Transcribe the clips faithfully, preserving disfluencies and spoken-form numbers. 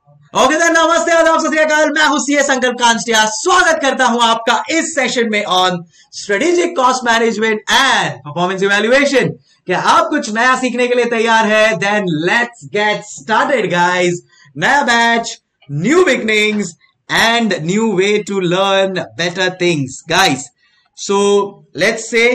Okay okay, नमस्ते आदाब सत श्री अकाल। मैं हूं सीए संकल्प कांस्टिया। स्वागत करता हूं आपका इस सेशन में on strategic cost management and performance evaluation. क्या आप कुछ नया सीखने के लिए तैयार है? Then let's get started guys. नया batch, new beginnings and new way to learn better things guys. So let's say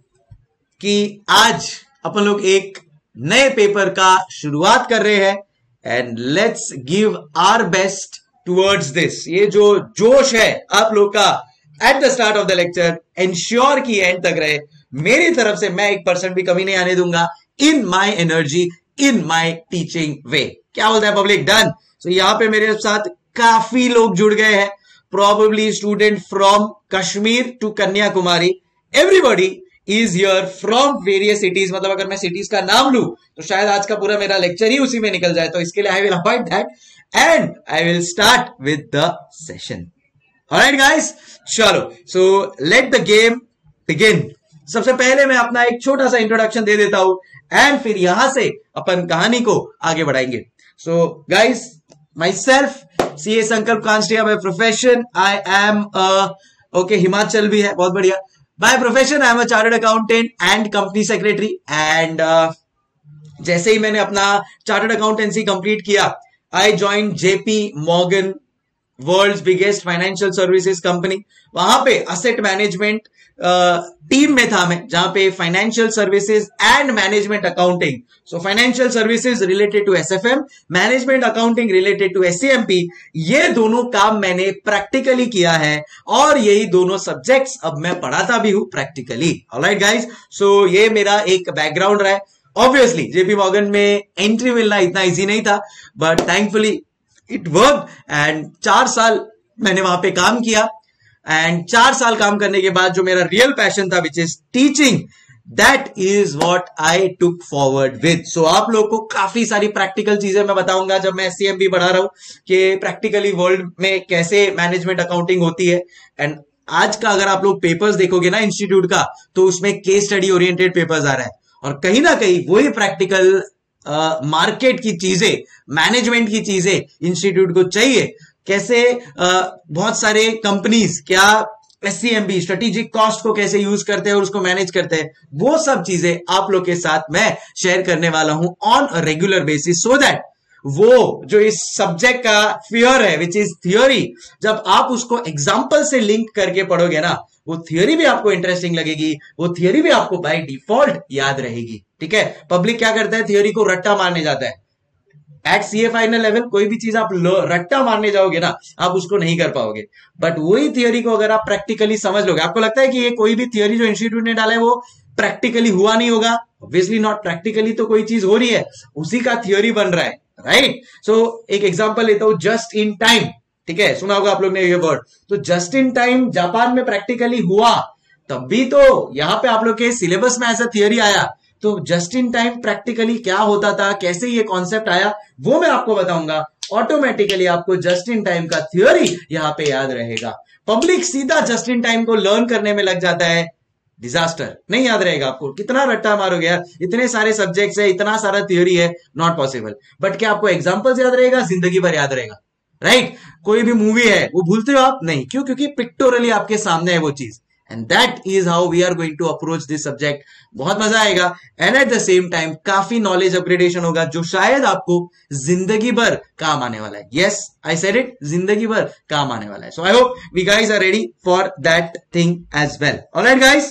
कि आज अपन लोग एक नए पेपर का शुरुआत कर रहे हैं and let's give our best towards this. ये जो जोश है आप लोग का at the start of the lecture, ensure की एंड तक रहे। मेरी तरफ से मैं एक परसेंट भी कमी नहीं आने दूंगा in my energy, in my teaching way. क्या बोलता है पब्लिक? डन। सो यहां पे मेरे साथ काफी लोग जुड़ गए हैं, probably student from Kashmir to Kanyakumari. Everybody is here from various cities. मतलब अगर मैं सिटीज का नाम लूं तो शायद आज का पूरा मेरा लेक्चर ही उसी में निकल जाए, तो इसके लिए I will avoid that and I will start with the session. Alright guys, चलो so let the game begin. सबसे पहले मैं अपना एक छोटा सा इंट्रोडक्शन दे देता हूं एंड फिर यहां से अपन कहानी को आगे बढ़ाएंगे। So guys, myself CA Sankalp कांस्टिया by profession. I am okay, Himachal भी है, बहुत बढ़िया। By profession, I am a chartered accountant and company secretary. And uh, जैसे ही मैंने अपना चार्टर्ड अकाउंटेंसी कंप्लीट किया, I joined J P Morgan, world's biggest financial services company. वहां पे असेट मैनेजमेंट टीम में था मैं, जहां पे financial services and management accounting, so financial services related to SFM, management accounting related to SCMP, ये दोनों काम मैंने प्रैक्टिकली किया है और यही दोनों सब्जेक्ट्स अब मैं पढ़ाता भी हूं प्रैक्टिकली। ऑलराइट गाइस, सो ये मेरा एक बैकग्राउंड रहा है। ऑब्वियसली जेपी मॉर्गन में एंट्री मिलना इतना इजी नहीं था, but thankfully it work and चार साल मैंने वहां पे काम किया एंड चार साल काम करने के बाद जो मेरा रियल पैशन था which is teaching, that is what I took forward with. So आप लोग को काफी सारी प्रैक्टिकल चीजें मैं बताऊंगा जब मैं एससीएमपी पढ़ा रहा हूं कि प्रैक्टिकली वर्ल्ड में कैसे मैनेजमेंट अकाउंटिंग होती है। एंड आज का अगर आप लोग पेपर्स देखोगे ना इंस्टीट्यूट का, तो उसमें केस स्टडी ओरिएंटेड पेपर्स आ रहा है और कहीं ना कहीं वही प्रैक्टिकल मार्केट uh, की चीजें, मैनेजमेंट की चीजें इंस्टीट्यूट को चाहिए। कैसे uh, बहुत सारे कंपनीज क्या एससीएमपी स्ट्रेटेजिक कॉस्ट को कैसे यूज करते हैं और उसको मैनेज करते हैं, वो सब चीजें आप लोग के साथ मैं शेयर करने वाला हूं on a regular basis, so that वो जो इस सब्जेक्ट का फियर है विच इज थियोरी, जब आप उसको एग्जाम्पल से लिंक करके पढ़ोगे ना, वो थियोरी भी आपको इंटरेस्टिंग लगेगी, वो थियोरी भी आपको बाय डिफॉल्ट याद रहेगी। ठीक है, पब्लिक क्या करता है, थियोरी को रट्टा मारने जाता है। एट सीए फाइनल लेवल कोई भी चीज आप रट्टा मारने जाओगे ना, आप उसको नहीं कर पाओगे। बट वही थियोरी को अगर आप प्रैक्टिकली समझ लोगे, आपको लगता है कि ये कोई भी थियोरी जो इंस्टीट्यूट ने डाला है वो प्रैक्टिकली हुआ नहीं होगा, ऑब्वियसली नॉट। प्रैक्टिकली तो कोई चीज हो रही है, उसी का थियोरी बन रहा है, राइट। सो so, एक एग्जांपल लेता हूं, जस्ट इन टाइम। ठीक है, सुना होगा आप लोग ने ये वर्ड। तो जस्ट इन टाइम जापान में प्रैक्टिकली हुआ, तब भी तो यहां पे आप लोग के सिलेबस में ऐसा थियोरी आया। तो जस्ट इन टाइम प्रैक्टिकली क्या होता था, कैसे ये कॉन्सेप्ट आया, वो मैं आपको बताऊंगा। ऑटोमेटिकली आपको जस्ट इन टाइम का थियोरी यहां पे याद रहेगा। पब्लिक सीधा जस्ट इन टाइम को लर्न करने में लग जाता है, डिजास्टर, नहीं याद रहेगा आपको। कितना रट्टा मारोगे यार, इतने सारे सब्जेक्ट्स है, इतना सारा थियोरी है, नॉट पॉसिबल। बट क्या आपको एग्जांपल्स याद रहेगा? जिंदगी भर याद रहेगा, राइट right? कोई भी मूवी है वो भूलते हो आप? नहीं। क्यों? क्योंकि पिक्टोरली आपके सामने है वो चीज। And that is how we are going to approach this subject. बहुत मजा आएगा and at the same time काफी नॉलेज अपग्रेडेशन होगा, जो शायद आपको जिंदगी भर काम आने वाला है। यस, आई सेड इट, जिंदगी भर काम आने वाला है। So I hope we guys are ready for that thing as well. Alright guys,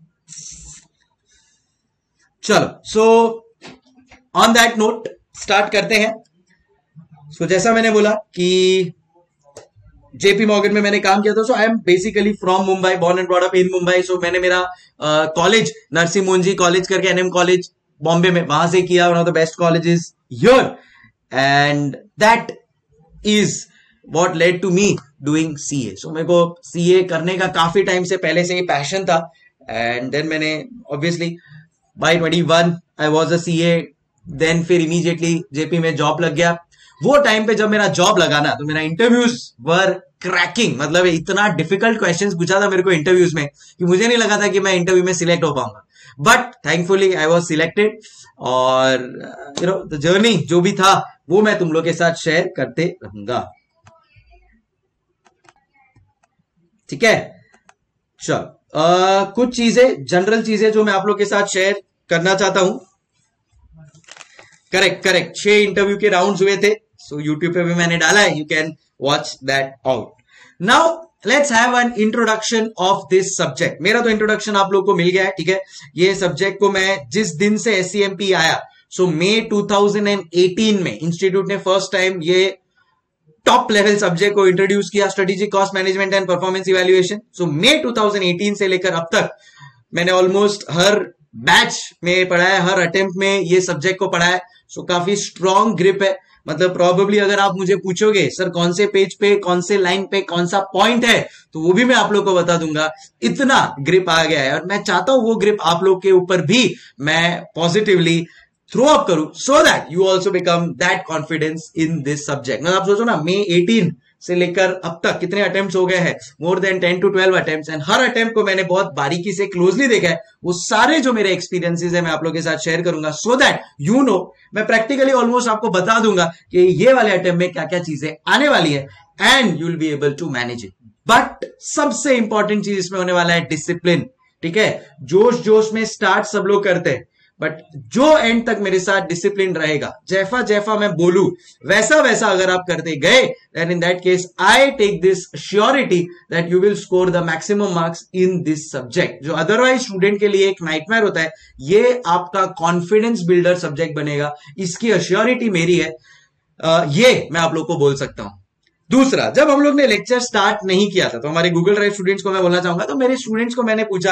चलो so on that note start करते हैं। सो so, जैसा मैंने बोला कि जेपी मॉर्गन में मैंने काम किया था। So I am basically from Mumbai, born and brought up in Mumbai. So मैंने मेरा कॉलेज नरसिंह मोंजी कॉलेज करके एनएम कॉलेज बॉम्बे में, वहां से किया, one of the best colleges here, and that is what led to me doing CA. So मेरे को CA करने का काफी टाइम से पहले से ही पैशन था एंड देन मैंने obviously by twenty one I was a CA, then फिर इमीडिएटली जेपी में जॉब लग गया। वो टाइम पे जब मेरा जॉब लगा ना, तो मेरा इंटरव्यूज वर क्रैकिंग, मतलब इतना डिफिकल्ट क्वेश्चंस पूछा था मेरे को इंटरव्यूज में कि मुझे नहीं लगा था कि मैं इंटरव्यू में सिलेक्ट हो पाऊंगा। But thankfully I was selected और यू नो द जर्नी जो भी था वो मैं तुम लोग के साथ शेयर करते रहूंगा। ठीक है, चलो uh, कुछ चीजें, जनरल चीजें जो मैं आप लोग के साथ शेयर करना चाहता हूं। करेक्ट करेक्ट छह इंटरव्यू के राउंड्स हुए थे, सो यूट्यूब पे भी मैंने डाला है, you can watch that out. Now let's have an introduction of this subject. मेरा तो इंट्रोडक्शन आप लोग को मिल गया है, ठीक है। ये सब्जेक्ट को मैं जिस दिन से एससीएमपी आया, so May two thousand eighteen में इंस्टीट्यूट ने फर्स्ट टाइम ये टॉप लेवल सब्जेक्ट को इंट्रोड्यूस किया, strategic cost management and performance evaluation. So May two thousand eighteen से लेकर अब तक मैंने ऑलमोस्ट हर बैच में पढ़ा है, हर अटेम्प्ट में ये सब्जेक्ट को पढ़ा है। सो so, काफी स्ट्रॉन्ग ग्रिप है। मतलब प्रॉबेबली अगर आप मुझे पूछोगे सर कौन से पेज पे, कौन से लाइन पे, कौन सा पॉइंट है, तो वो भी मैं आप लोग को बता दूंगा। इतना ग्रिप आ गया है और मैं चाहता हूं वो ग्रिप आप लोग के ऊपर भी मैं पॉजिटिवली थ्रो अप करूं, so that you also become that confidence in this subject. मतलब आप सोचो ना, मई एटीन से लेकर अब तक कितने अटेम्प्ट्स हो गए हैं, more than ten to twelve attempts, and हर अटेम्प्ट को मैंने बहुत बारीकी से क्लोजली देखा है। वो सारे जो मेरे एक्सपीरियंसेस है मैं आप लोग के साथ शेयर करूंगा, सो दैट यू नो, मैं प्रैक्टिकली ऑलमोस्ट आपको बता दूंगा कि ये वाले अटेम्प्ट में क्या क्या चीजें आने वाली है, and you will be able to manage it. But सबसे इंपॉर्टेंट चीज इसमें होने वाला है डिसिप्लिन। ठीक है, जोश जोश में स्टार्ट सब लोग करते हैं, बट जो एंड तक मेरे साथ डिसिप्लिन रहेगा, जैफा जैफा मैं बोलूं वैसा वैसा अगर आप करते गए, then in that case I take this surety that you will score the maximum marks in this subject. जो अदरवाइज स्टूडेंट के लिए एक नाइटमेयर होता है, ये आपका कॉन्फिडेंस बिल्डर सब्जेक्ट बनेगा, इसकी अश्योरिटी मेरी है। आ, ये मैं आप लोग को बोल सकता हूं। दूसरा, जब हम लोग ने लेक्चर स्टार्ट नहीं किया था, तो हमारे गूगल ड्राइव स्टूडेंट्स को मैं बोलना चाहूंगा, तो मेरे स्टूडेंट्स को मैंने पूछा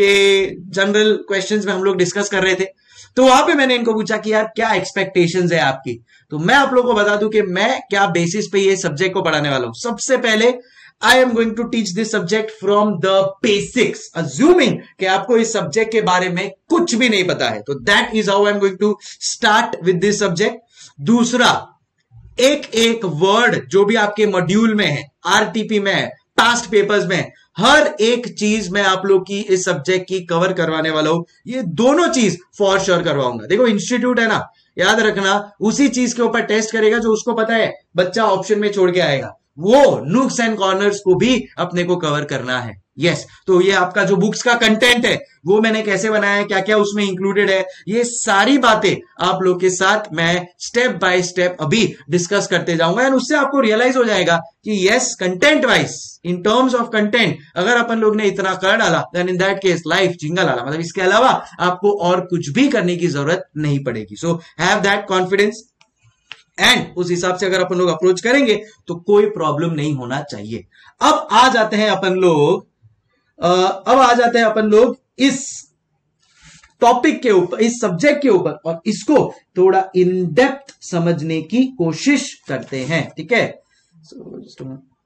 कि जनरल क्वेश्चंस में हम लोग डिस्कस कर रहे थे, तो वहां पे मैंने इनको पूछा कि यार क्या एक्सपेक्टेशंस है आपकी। तो मैं आप लोगों को बता दूं कि मैं क्या बेसिस पे ये सब्जेक्ट को पढ़ाने वाला हूं। सबसे पहले I am going to teach this subject from the basics, assuming कि आपको इस सब्जेक्ट के बारे में कुछ भी नहीं पता है। तो that is how I am going to start with this subject. दूसरा, एक एक वर्ड जो भी आपके मॉड्यूल में है, आरटीपी में है, पास्ट पेपर्स में, हर एक चीज मैं आप लोग की इस सब्जेक्ट की कवर करवाने वाला हूं। ये दोनों चीज फॉर श्योर करवाऊंगा। देखो इंस्टीट्यूट है ना, याद रखना, उसी चीज के ऊपर टेस्ट करेगा जो उसको पता है बच्चा ऑप्शन में छोड़ के आएगा। वो नुक्स एंड कॉर्नर्स को भी अपने को कवर करना है। यस yes, तो ये आपका जो बुक्स का कंटेंट है वो मैंने कैसे बनाया है, क्या क्या उसमें इंक्लूडेड है, ये सारी बातें आप लोग के साथ मैं स्टेप बाय स्टेप अभी डिस्कस करते जाऊंगा। एंड उससे आपको रियलाइज हो जाएगा कि yes, content wise, in terms of content, अगर अपन लोग ने इतना कर डाला, then in that case life जिंगा लाला। मतलब इसके अलावा आपको और कुछ भी करने की जरूरत नहीं पड़ेगी। So have that confidence, and उस हिसाब से अगर अपन लोग अप्रोच करेंगे तो कोई प्रॉब्लम नहीं होना चाहिए। अब आ जाते हैं अपन लोग Uh, अब आ जाते हैं अपन लोग इस टॉपिक के ऊपर, इस सब्जेक्ट के ऊपर, और इसको थोड़ा इन डेप्थ समझने की कोशिश करते हैं। ठीक है, so,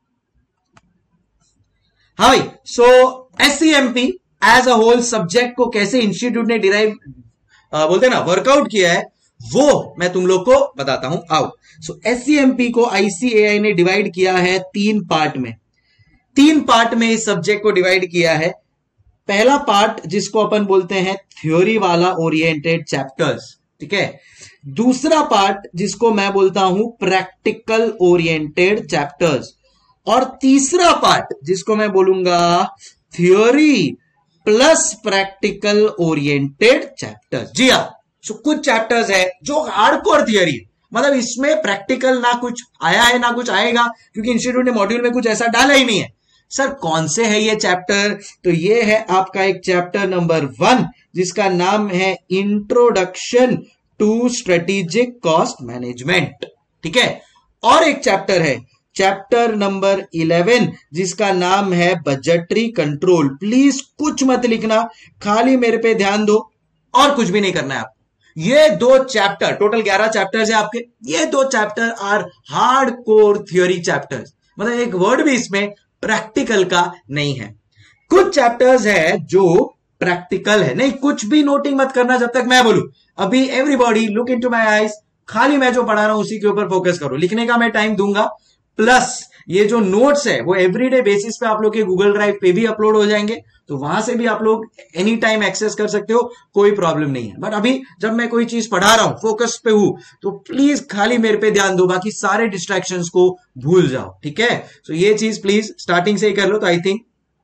हाँ भाई, so SCMP as a whole subject को कैसे इंस्टीट्यूट ने डिराइव uh, बोलते हैं ना, वर्कआउट किया है, वो मैं तुम लोग को बताता हूं। आओ, सो एससीएमपी को आईसीएआई ने डिवाइड किया है तीन पार्ट में। तीन पार्ट में इस सब्जेक्ट को डिवाइड किया है। पहला पार्ट जिसको अपन बोलते हैं थ्योरी वाला ओरिएंटेड चैप्टर्स, ठीक है। दूसरा पार्ट जिसको मैं बोलता हूं प्रैक्टिकल ओरिएंटेड चैप्टर्स, और तीसरा पार्ट जिसको मैं बोलूंगा theory plus practical oriented chapters. जी हाँ, सो कुछ चैप्टर्स है जो हार्डकोर थियरी, मतलब इसमें प्रैक्टिकल ना कुछ आया है ना कुछ आएगा, क्योंकि इंस्टीट्यूट ने मॉड्यूल में कुछ ऐसा डाला ही नहीं है। सर कौन से है ये चैप्टर? तो ये है आपका एक चैप्टर नंबर वन जिसका नाम है introduction to strategic cost management, ठीक है। और एक चैप्टर है चैप्टर नंबर इलेवन जिसका नाम है बजटरी कंट्रोल। प्लीज कुछ मत लिखना, खाली मेरे पे ध्यान दो और कुछ भी नहीं करना है आपको। ये दो चैप्टर, टोटल ग्यारह चैप्टर्स है आपके, ये दो chapter are hardcore theory chapters, मतलब एक वर्ड भी इसमें प्रैक्टिकल का नहीं है। कुछ चैप्टर्स है जो प्रैक्टिकल है, नहीं कुछ भी नोटिंग मत करना जब तक मैं बोलूं। अभी everybody look into my eyes, खाली मैं जो पढ़ा रहा हूं उसी के ऊपर फोकस करो। लिखने का मैं टाइम दूंगा, प्लस ये जो नोट्स है वो एवरीडे बेसिस पे आप लोग के गूगल ड्राइव पे भी अपलोड हो जाएंगे, तो वहां से भी आप लोग एनी टाइम एक्सेस कर सकते हो, कोई प्रॉब्लम नहीं है। बट अभी जब मैं कोई चीज पढ़ा रहा हूं, फोकस पे हूं, तो प्लीज खाली मेरे पे ध्यान दो, बाकी सारे डिस्ट्रैक्शंस को भूल जाओ, ठीक है। सो so ये चीज प्लीज स्टार्टिंग से ही कर लो, तो आई थिंक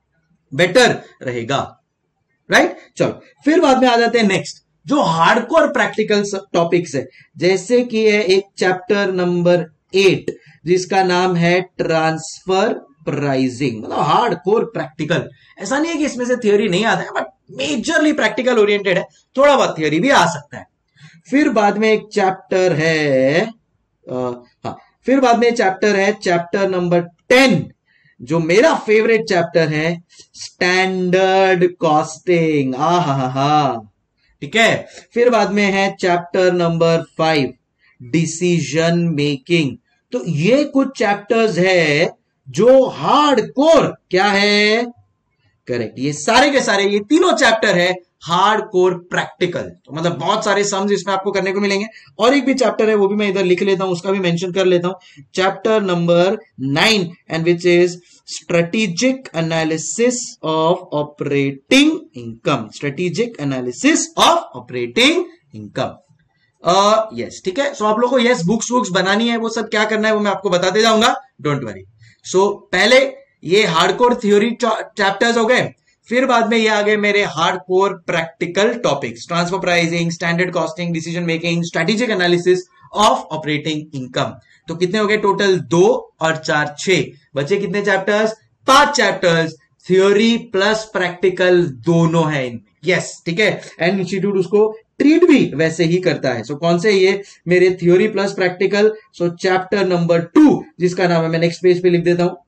बेटर रहेगा, राइट। चलो फिर बाद में आ जाते हैं नेक्स्ट, जो हार्डकोर प्रैक्टिकल टॉपिक्स है, जैसे कि है एक चैप्टर नंबर एट जिसका नाम है ट्रांसफर प्राइसिंग, मतलब हार्डकोर प्रैक्टिकल। ऐसा नहीं है कि इसमें से थियोरी नहीं आता है, बट मेजरली प्रैक्टिकल ओरिएंटेड है, थोड़ा बहुत थियोरी भी आ सकता है। फिर बाद में एक चैप्टर है आ, हाँ फिर बाद में चैप्टर है चैप्टर नंबर टेन, जो मेरा फेवरेट चैप्टर है, स्टैंडर्ड कॉस्टिंग। आ हा हा हा ठीक है। फिर बाद में है chapter number five, decision making. तो ये कुछ चैप्टर्स है जो हार्डकोर क्या है, करेक्ट, ये सारे के सारे ये तीनों चैप्टर है हार्डकोर प्रैक्टिकल। तो मतलब बहुत सारे सम्स इसमें आपको करने को मिलेंगे। और एक भी चैप्टर है वो भी मैं इधर लिख लेता हूं, उसका भी मेंशन कर लेता हूं, chapter number nine, and which is strategic analysis of operating income. Strategic analysis of operating income, yes, ठीक है। सो आप लोगों को यस बुक्स बुक्स बनानी है, वो सब क्या करना है वो मैं आपको बताते जाऊंगा, डोंट वरी। सो पहले ये हार्डकोर थ्योरी चैप्टर्स हो गए, फिर बाद में ये आ गए मेरे hardcore practical topics, transfer pricing, standard costing, decision making, strategic analysis of operating income. तो कितने हो गए टोटल, दो और चार छह, बचे कितने चैप्टर्स, पांच चैप्टर्स, थ्योरी प्लस प्रैक्टिकल दोनों है इनमें, यस, ठीक है। एंड इंस्टीट्यूट उसको ट्रीट भी वैसे ही करता है। सो so, कौन से ये मेरे theory plus practical, so chapter number two जिसका नाम है, मैं नेक्स्ट पेज पे लिख देता हूं,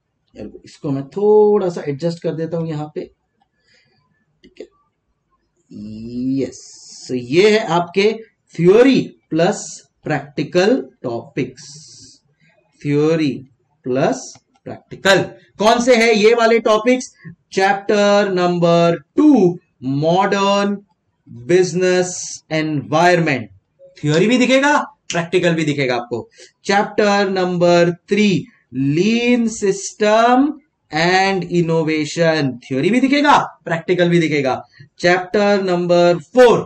इसको मैं थोड़ा सा एडजस्ट कर देता हूं यहां पे, ठीक है, यस। सो ये है आपके theory plus practical topics, theory plus practical. कौन से है ये वाले topics, chapter number two, modern business environment, theory भी दिखेगा प्रैक्टिकल भी दिखेगा आपको। Chapter number three, lean system and innovation, theory भी दिखेगा प्रैक्टिकल भी दिखेगा। Chapter number four,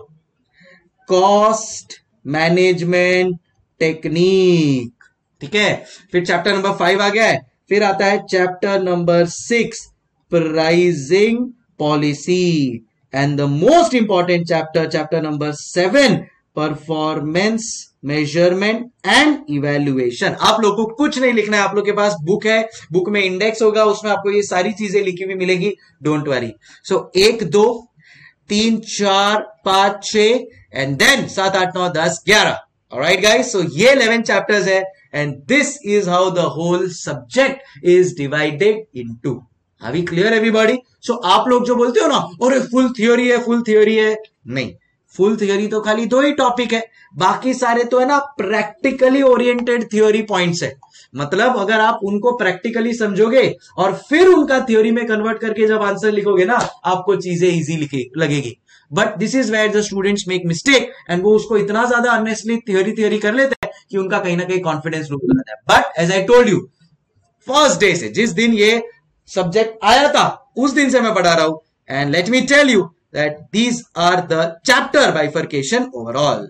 cost management technique, ठीक है। फिर चैप्टर नंबर फाइव आ गया है। फिर आता है chapter number six, pricing policy, and the most important chapter, chapter number seven, performance measurement and evaluation. आप लोग को कुछ नहीं लिखना है, आप लोग के पास बुक है, बुक में इंडेक्स होगा, उसमें आपको ये सारी चीजें लिखी हुई मिलेगी, डोंट वरी। सो एक दो तीन चार पांच छह एंड देन सात आठ नौ दस ग्यारह, ऑलराइट गाइस। सो ये इलेवन चैप्टर्स है, and this is how the whole subject is divided into. Are we clear everybody? So आप लोग जो बोलते हो ना, अरे फुल थ्योरी है, फुल थ्योरी है, नहीं, फुल थ्योरी तो खाली दो ही टॉपिक है, बाकी सारे तो है ना प्रैक्टिकली ओरिएंटेड थ्योरी पॉइंट्स है। मतलब अगर आप उनको प्रैक्टिकली समझोगे और फिर उनका थ्योरी में कन्वर्ट करके जब आंसर लिखोगे ना, आपको चीजें इजी लगेगी। But this is where the students make mistake, एंड वो उसको इतना ज्यादा अननेसेसरी थ्योरी थ्योरी कर लेते हैं कि उनका कहीं ना कहीं कॉन्फिडेंस लूज हो जाता है। But as I told you, first day से, जिस दिन ये सब्जेक्ट आया था उस दिन से मैं पढ़ा रहा हूं, and let me tell you that these are the chapter bifurcation overall.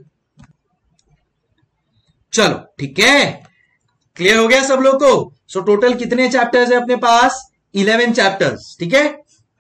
चलो ठीक है, क्लियर हो गया सब लोग को। सो so, टोटल कितने चैप्टर्स है अपने पास, इलेवन चैप्टर्स, ठीक है।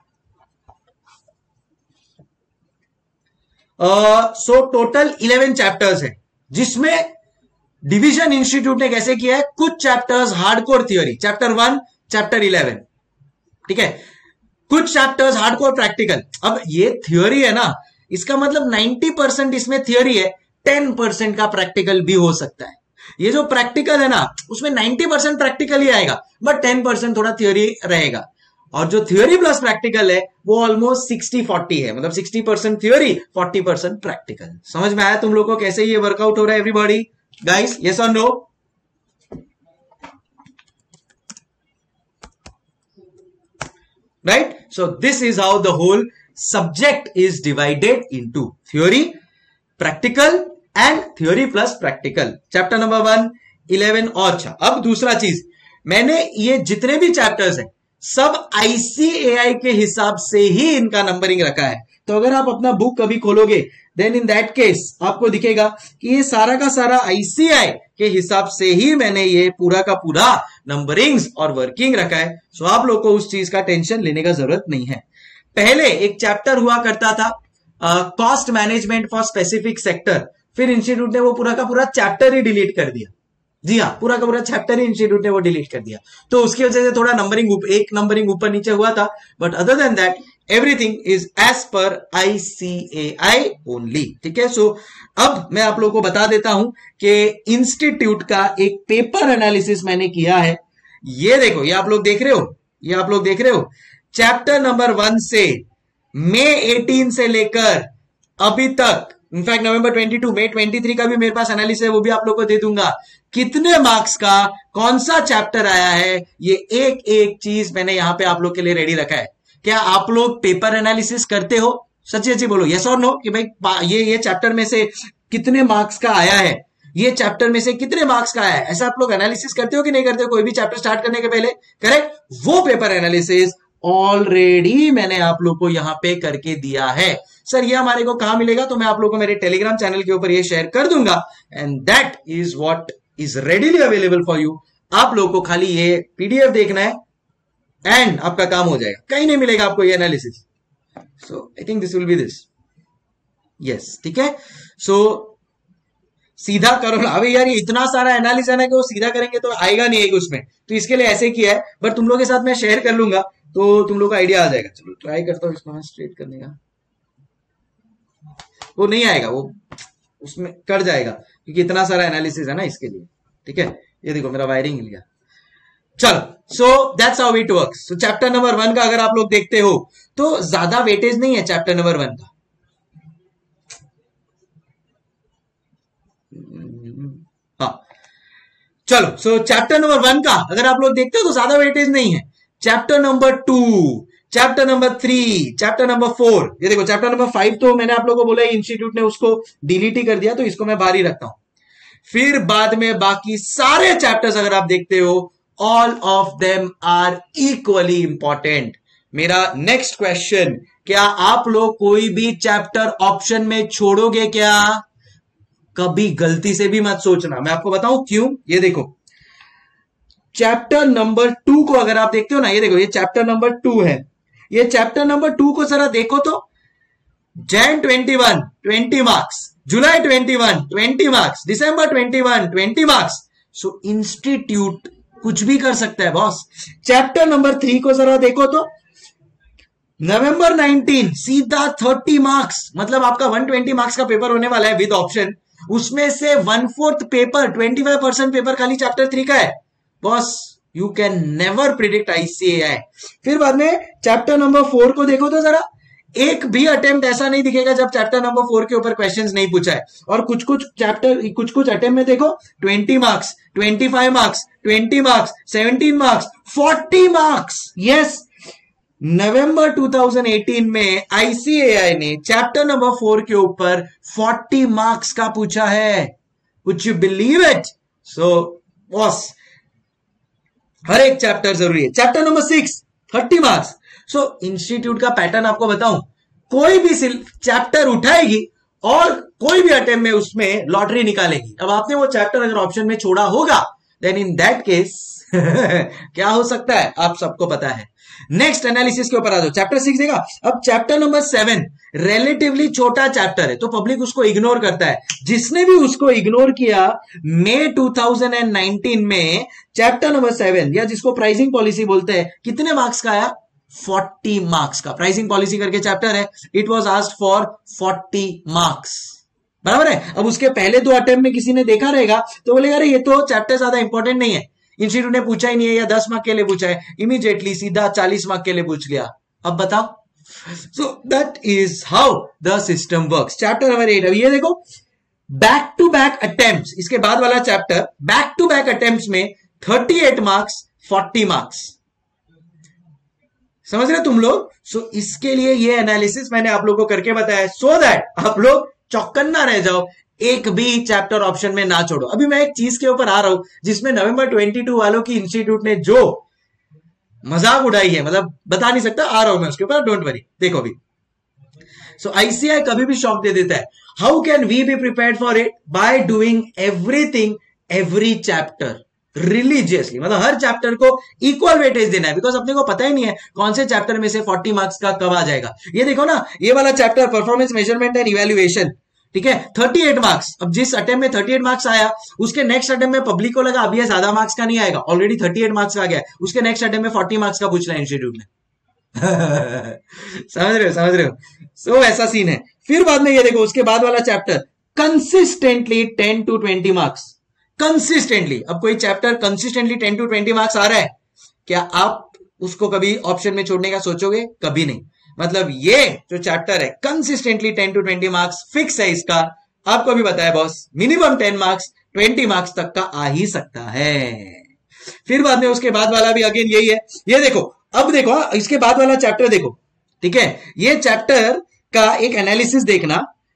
सो टोटल इलेवन चैप्टर्स है, जिसमें डिवीजन इंस्टीट्यूट ने कैसे किया है, कुछ chapters hardcore theory, chapter one, chapter eleven, ठीक है, कुछ चैप्टर्स हार्डकोर प्रैक्टिकल। अब ये थ्योरी है ना, इसका मतलब नाइंटी परसेंट इसमें थ्योरी है, टेन परसेंट का प्रैक्टिकल भी हो सकता है। ये जो प्रैक्टिकल है ना, उसमें नाइंटी परसेंट प्रैक्टिकल ही आएगा, बट टेन परसेंट थोड़ा थ्योरी रहेगा। और जो थ्योरी प्लस प्रैक्टिकल है वो ऑलमोस्ट सिक्सटी फोर्टी है, मतलब sixty percent theory, forty percent practical. समझ में आया तुम लोग को कैसे ये वर्कआउट हो रहा है एवरीबॉडी गाइस, यस और no? Right? So this is how the whole subject is divided into theory, practical and theory plus practical. Chapter number one, eleven और अच्छा। अब दूसरा चीज, मैंने ये जितने भी चैप्टर्स हैं सब आईसीएआई के हिसाब से ही इनका नंबरिंग रखा है। तो अगर आप अपना बुक कभी खोलोगे देन इन दैट केस आपको दिखेगा कि ये सारा का सारा आईसीएआई के हिसाब से ही मैंने ये पूरा का पूरा नंबरिंग्स और वर्किंग रखा है। सो आप लोग को उस चीज का टेंशन लेने का जरूरत नहीं है। पहले एक चैप्टर हुआ करता था cost management for specific sector, फिर इंस्टीट्यूट ने वो पूरा का पूरा चैप्टर ही डिलीट कर दिया। जी हाँ, पूरा का पूरा चैप्टर ही इंस्टीट्यूट ने वो डिलीट कर दिया। तो उसकी वजह से थोड़ा नंबरिंग एक नंबरिंग ऊपर नीचे हुआ था, but other than that everything is as per ICAI only. ठीक है, सो अब मैं आप लोगों को बता देता हूं कि इंस्टीट्यूट का एक पेपर एनालिसिस मैंने किया है। ये देखो, ये आप लोग देख रहे हो, ये आप लोग देख रहे हो चैप्टर नंबर वन से मई अठारह से लेकर अभी तक, इनफैक्ट नवंबर बाईस, मई तेईस का भी मेरे पास एनालिसिस है, वो भी आप लोग को दे दूंगा। कितने मार्क्स का कौन सा चैप्टर आया है, ये एक एक चीज मैंने यहां पे आप लोग के लिए रेडी रखा है। क्या आप लोग पेपर एनालिसिस करते हो? सच्ची सच्ची बोलो, यस और नो, कि भाई ये ये चैप्टर में से कितने मार्क्स का आया है, ये चैप्टर में से कितने मार्क्स का आया है, ऐसा आप लोग एनालिसिस करते हो कि नहीं करते हो कोई भी चैप्टर स्टार्ट करने के पहले? करेक्ट, वो पेपर एनालिसिस ऑलरेडी मैंने आप लोग को यहां पे करके दिया है। सर ये हमारे को कहां मिलेगा? तो मैं आप लोगों को मेरे टेलीग्राम चैनल के ऊपर ये शेयर कर दूंगा, and that is what is readily available for you. आप लोगों को खाली ये पीडीएफ देखना है एंड आपका काम हो जाएगा, कहीं नहीं मिलेगा आपको ये analysis. So I think this will be this, yes, ठीक है। सो सीधा करो ना। अभी यार ये इतना सारा एनालिसिस है ना कि वो सीधा करेंगे तो आएगा नहीं एक उसमें, तो इसके लिए ऐसे किया है, बट तुम लोग के साथ मैं शेयर कर लूंगा तो तुम लोग का आइडिया आ जाएगा। चलो ट्राई करता हूँ इसको मैं स्ट्रेट करने का, वो नहीं आएगा, वो उसमें कट जाएगा क्योंकि इतना सारा एनालिसिस है ना इसके लिए। ठीक है, ये देखो मेरा वायरिंग हिल गया। चलो, so that's how it works. So chapter number one का अगर आप लोग देखते हो तो ज्यादा वेटेज नहीं है चैप्टर नंबर वन का। हाँ चलो, सो चैप्टर नंबर वन का अगर आप लोग देखते हो तो ज्यादा वेटेज नहीं है। Chapter number two, chapter number three, chapter number four, ये देखो चैप्टर नंबर फाइव तो मैंने आप लोगों को बोला इंस्टीट्यूट ने उसको डिलीट ही कर दिया, तो इसको मैं बाहर ही रखता हूं। फिर बाद में बाकी सारे चैप्टर्स अगर आप देखते हो, all of them are equally important. मेरा नेक्स्ट क्वेश्चन, क्या आप लोग कोई भी चैप्टर ऑप्शन में छोड़ोगे क्या? कभी गलती से भी मत सोचना, मैं आपको बताऊं क्यों। ये देखो चैप्टर नंबर टू को अगर आप देखते हो ना, ये देखो ये चैप्टर नंबर टू है, ये चैप्टर नंबर टू को जरा देखो तो, Jan twenty one twenty marks, July twenty one twenty marks, December twenty one twenty marks. So institute कुछ भी कर सकता है बॉस। चैप्टर नंबर थ्री को जरा देखो तो, नवंबर नाइनटीन सीधा थर्टी मार्क्स, मतलब आपका वन ट्वेंटी मार्क्स का पेपर होने वाला है विद ऑप्शन, उसमें से one fourth paper, twenty five percent paper खाली चैप्टर थ्री का है boss. You can never predict ICAI. फिर बाद में चैप्टर नंबर फोर को देखो तो जरा, एक भी अटेम्प्ट ऐसा नहीं दिखेगा जब चैप्टर नंबर फोर के ऊपर क्वेश्चंस नहीं पूछा है। और कुछ कुछ चैप्टर, कुछ कुछ अटेम्प्ट में देखो twenty marks, twenty five marks, twenty marks, seventeen marks, forty marks. Yes, November two thousand eighteen में आईसीएआई ने चैप्टर नंबर फोर के ऊपर फोर्टी मार्क्स का पूछा है। Would you believe it? So, boss हर एक चैप्टर जरूरी है। Chapter number six, thirty marks. So institute का पैटर्न आपको बताऊं, कोई भी चैप्टर उठाएगी और कोई भी अटेम्प्ट में उसमें लॉटरी निकालेगी। अब आपने वो चैप्टर अगर ऑप्शन में छोड़ा होगा, देन इन दैट केस क्या हो सकता है आप सबको पता है। नेक्स्ट एनालिसिस के ऊपर आ जाओ, चैप्टर सिक्स देखा। अब चैप्टर नंबर सेवन रिलेटिवली छोटा चैप्टर है, तो पब्लिक उसको इग्नोर करता है। जिसने भी उसको इग्नोर किया, मई टू थाउजेंड नाइनटीन में चैप्टर नंबर सेवन, या जिसको प्राइसिंग पॉलिसी बोलते हैं, कितने मार्क्स का आया? फोर्टी मार्क्स का। प्राइसिंग पॉलिसी करके चैप्टर है, it was asked for forty marks, बराबर है। अब उसके पहले दो अटेम्प्ट में किसी ने देखा रहेगा तो बोलेगा अरे ये तो चैप्टर ज्यादा इंपॉर्टेंट नहीं है, इंस्टीट्यूट ने पूछा ही नहीं है, या दस मार्क के लिए पूछा है, इमीडिएटली सीधा चालीस मार्क के लिए पूछ लिया। अब बताओ, so that is how the system works. Chapter number eight, अब ये देखो बैक टू बैक अटेम्प्ट्स, इसके बाद वाला chapter back to back attempts में thirty eight marks, forty marks. समझ रहे तुम लोग? सो so, इसके लिए ये एनालिसिस मैंने आप लोगों को करके बताया, सो so दैट आप लोग चौकन्ना रह जाओ। एक भी चैप्टर ऑप्शन में ना छोड़ो। अभी मैं एक चीज के ऊपर आ रहा हूं जिसमें नवंबर बाईस वालों की इंस्टीट्यूट ने जो मजाक उड़ाई है, मतलब बता नहीं सकता, आ रहा हूं मैं उसके ऊपर, डोंट वरी। देखो अभी, सो आईसीआई कभी भी शॉक दे देता है। How can we be prepared for it? By doing everything every chapter religiously, मतलब हर चैप्टर को इक्वल वेटेज देना है, बिकॉज अपने को पता ही नहीं है कौन से चैप्टर में से चालीस मार्क्स का कब आ जाएगा। ये देखो ना, ये वाला chapter performance measurement and evaluation, ठीक है, अड़तीस मार्क्स। अब जिस अटेम्प्ट में अड़तीस मार्क्स आया, उसके नेक्स्ट अटेम्प्ट में पब्लिक को लगा अब ये ज्यादा मार्क्स का नहीं आएगा, ऑलरेडी अड़तीस मार्क्स का आ गया, उसके नेक्स्ट अटेम्प्ट में चालीस मार्क्स का पूछ रहा है इंस्टीट्यूट ने। समझ रहे हो, समझ रहे हो? सो so, ऐसा सीन है। फिर बाद में ये देखो, उसके बाद वाला chapter consistently ten to twenty marks, consistently. अब कोई chapter consistently ten to twenty marks आ रहा है, क्या आप उसको कभी ऑप्शन में छोड़ने का सोचोगे? कभी नहीं। मतलब ये जो चैप्टर है consistently ten to twenty marks fix है इसका। आपको भी बताया boss, minimum ten marks twenty marks तक का आ ही सकता है। फिर बाद में उसके बाद वाला भी अगेन यही है। ये देखो, अब देखो इसके बाद वाला चैप्टर देखो, ठीक है, ये चैप्टर का एक एनालिसिस देखना।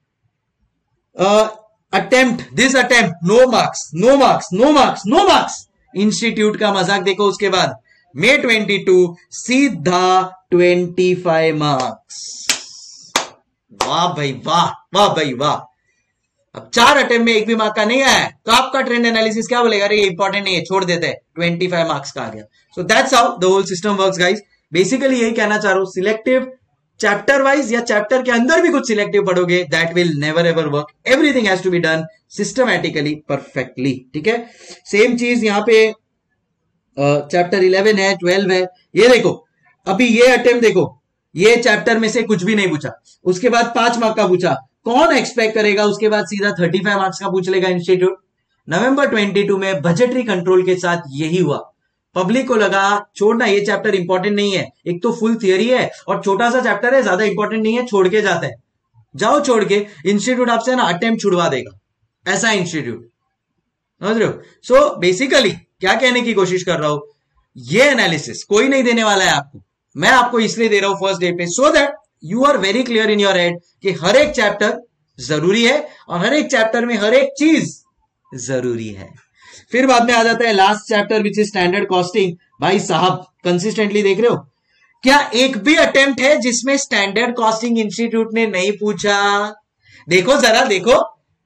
Attempt this attempt no marks, no marks, no marks, no marks. Institute का मजाक देखो। उसके बाद मे ट्वेंटी टू सीधा पच्चीस मार्क्स। वाह भाई वाह, वाह भाई वाह। अब चार अटेम्प्ट में एक भी मार्क का नहीं आया तो आपका ट्रेंड एनालिसिस क्या बोलेगा? अरे ये इंपॉर्टेंट नहीं है, छोड़ देते हैं, पच्चीस मार्क्स का आ गया। So that's how the whole system works guys. Basically यही कहना चाह रहा हूं, सिलेक्टिव चैप्टर वाइज या चैप्टर के अंदर भी कुछ सिलेक्टिव पढ़ोगे, that will never ever work. Everything has to be done systematically, perfectly, ठीक है। सेम चीज यहां पे चैप्टर इलेवन है, ट्वेल्व है। ये देखो, अभी ये अटेम्प्ट देखो, ये चैप्टर में से कुछ भी नहीं पूछा, उसके बाद पांच मार्क का पूछा। कौन एक्सपेक्ट करेगा उसके बाद सीधा पैंतीस मार्क्स का पूछ लेगा इंस्टीट्यूट? नवंबर बाईस में बजटरी कंट्रोल के साथ यही हुआ। पब्लिक को लगा छोड़ना, ये चैप्टर इंपॉर्टेंट नहीं है, एक तो फुल थियरी है और छोटा सा चैप्टर है, ज्यादा इंपॉर्टेंट नहीं है, छोड़ के जाता है। जाओ छोड़ के, इंस्टीट्यूट आपसे ना अटेम्प्ट छुड़वा देगा, ऐसा इंस्टीट्यूट। समझ रहे हो? सो बेसिकली क्या कहने की कोशिश कर रहा हूं, ये एनालिसिस कोई नहीं देने वाला है आपको, मैं आपको इसलिए दे रहा हूं फर्स्ट डे पे, so that you are very clear in your head कि हर एक चैप्टर जरूरी है और हर एक चैप्टर में हर एक चीज जरूरी है। फिर बाद में आ जाता है last chapter which is standard costing. भाई साहब कंसिस्टेंटली देख रहे हो, क्या एक भी अटेम्प्ट है जिसमें स्टैंडर्ड कॉस्टिंग इंस्टीट्यूट ने नहीं पूछा? देखो जरा देखो,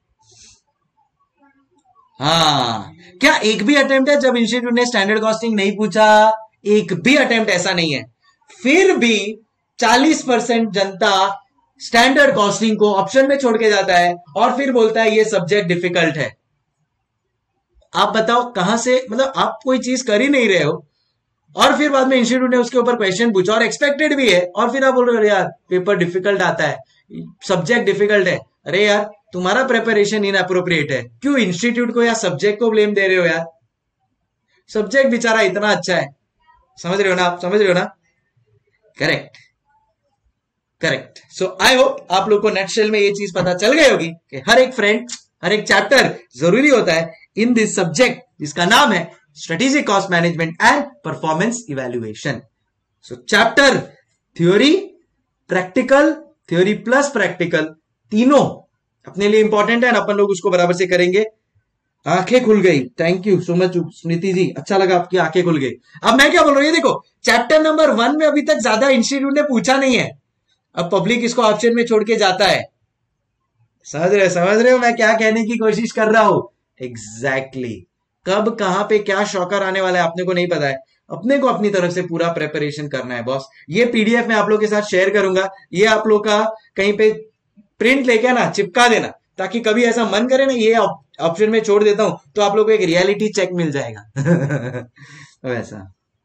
हाँ, क्या एक भी अटेम्प्ट है जब इंस्टीट्यूट ने स्टैंडर्ड कॉस्टिंग नहीं पूछा? एक भी अटेम्प्ट ऐसा नहीं है। फिर भी चालीस परसेंट जनता स्टैंडर्ड कॉस्टिंग को ऑप्शन में छोड़ के जाता है और फिर बोलता है ये सब्जेक्ट डिफिकल्ट है। आप बताओ कहां से, मतलब आप कोई चीज कर ही नहीं रहे हो और फिर बाद में इंस्टीट्यूट ने उसके ऊपर क्वेश्चन पूछा और एक्सपेक्टेड भी है और फिर आप बोल रहे हो यार पेपर डिफिकल्ट आता है, सब्जेक्ट डिफिकल्ट है। अरे यार तुम्हारा प्रिपरेशन इनअप्रोप्रिएट है, क्यों इंस्टीट्यूट को या सब्जेक्ट को ब्लेम दे रहे हो यार? सब्जेक्ट बेचारा इतना अच्छा है, समझ रहे हो ना आप? समझ रहे हो ना? Correct, correct. So I hope आप लोग को नेटशेल में ये चीज पता चल गई होगी कि हर एक फ्रेंड, हर एक चैप्टर जरूरी होता है इन दिस सब्जेक्ट जिसका नाम है strategic cost management and performance evaluation. So chapter theory, practical, theory plus practical, तीनों अपने लिए इंपॉर्टेंट है, अपन लोग उसको बराबर से करेंगे। आंखें खुल गई, thank you so much Smriti ji, अच्छा लगा आपकी आंखें खुल गई। अब मैं क्या बोल रहा हूं, ये देखो चैप्टर नंबर वन में अभी तक ज्यादा इंस्टीट्यूट ने पूछा नहीं है, अब पब्लिक इसको ऑप्शन में छोड़ के जाता है। समझ रहे समझ रहे हो मैं क्या कहने की कोशिश कर रहा हूं? Exactly exactly. कब कहां पे क्या शॉकर आने वाला है अपने को नहीं पता है, अपने को अपनी तरफ से पूरा प्रिपरेशन करना है बॉस। ये पीडीएफ मैं आप लोग के साथ शेयर करूंगा, ये आप लोग का कहीं पे प्रिंट लेके ना चिपका देना, ताकि कभी ऐसा मन करे ना ये ऑप्शन में छोड़ देता हूं तो आप लोग को एक रियलिटी चेक मिल जाएगा। वैसा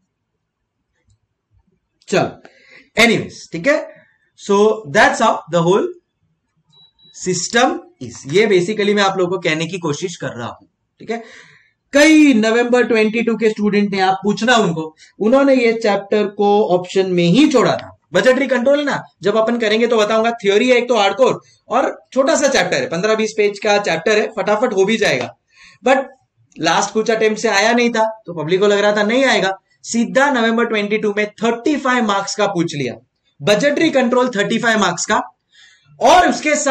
चलो एनीवेज, ठीक है। So that's how the whole system is. ये बेसिकली मैं आप लोगों को कहने की कोशिश कर रहा हूं, ठीक है। कई नवंबर बाईस के स्टूडेंट ने, आप पूछना उनको, उन्होंने ये चैप्टर को ऑप्शन में ही छोड़ा था। बजटरी कंट्रोल ना जब अपन करेंगे तो बताऊंगा, थ्योरी है एक तो हार्डकोर और छोटा सा चैप्टर है, पंद्रह बीस पेज का चैप्टर है, फटाफट हो भी जाएगा। बट लास्ट कुछ अटेम्प्ट से आया नहीं था तो पब्लिक को लग रहा था नहीं आएगा, सीधा नवंबर बाईस में पैंतीस मार्क्स का पूछ लिया, बजटरी कंट्रोल पैंतीस मार्क्स का, और उसके साथ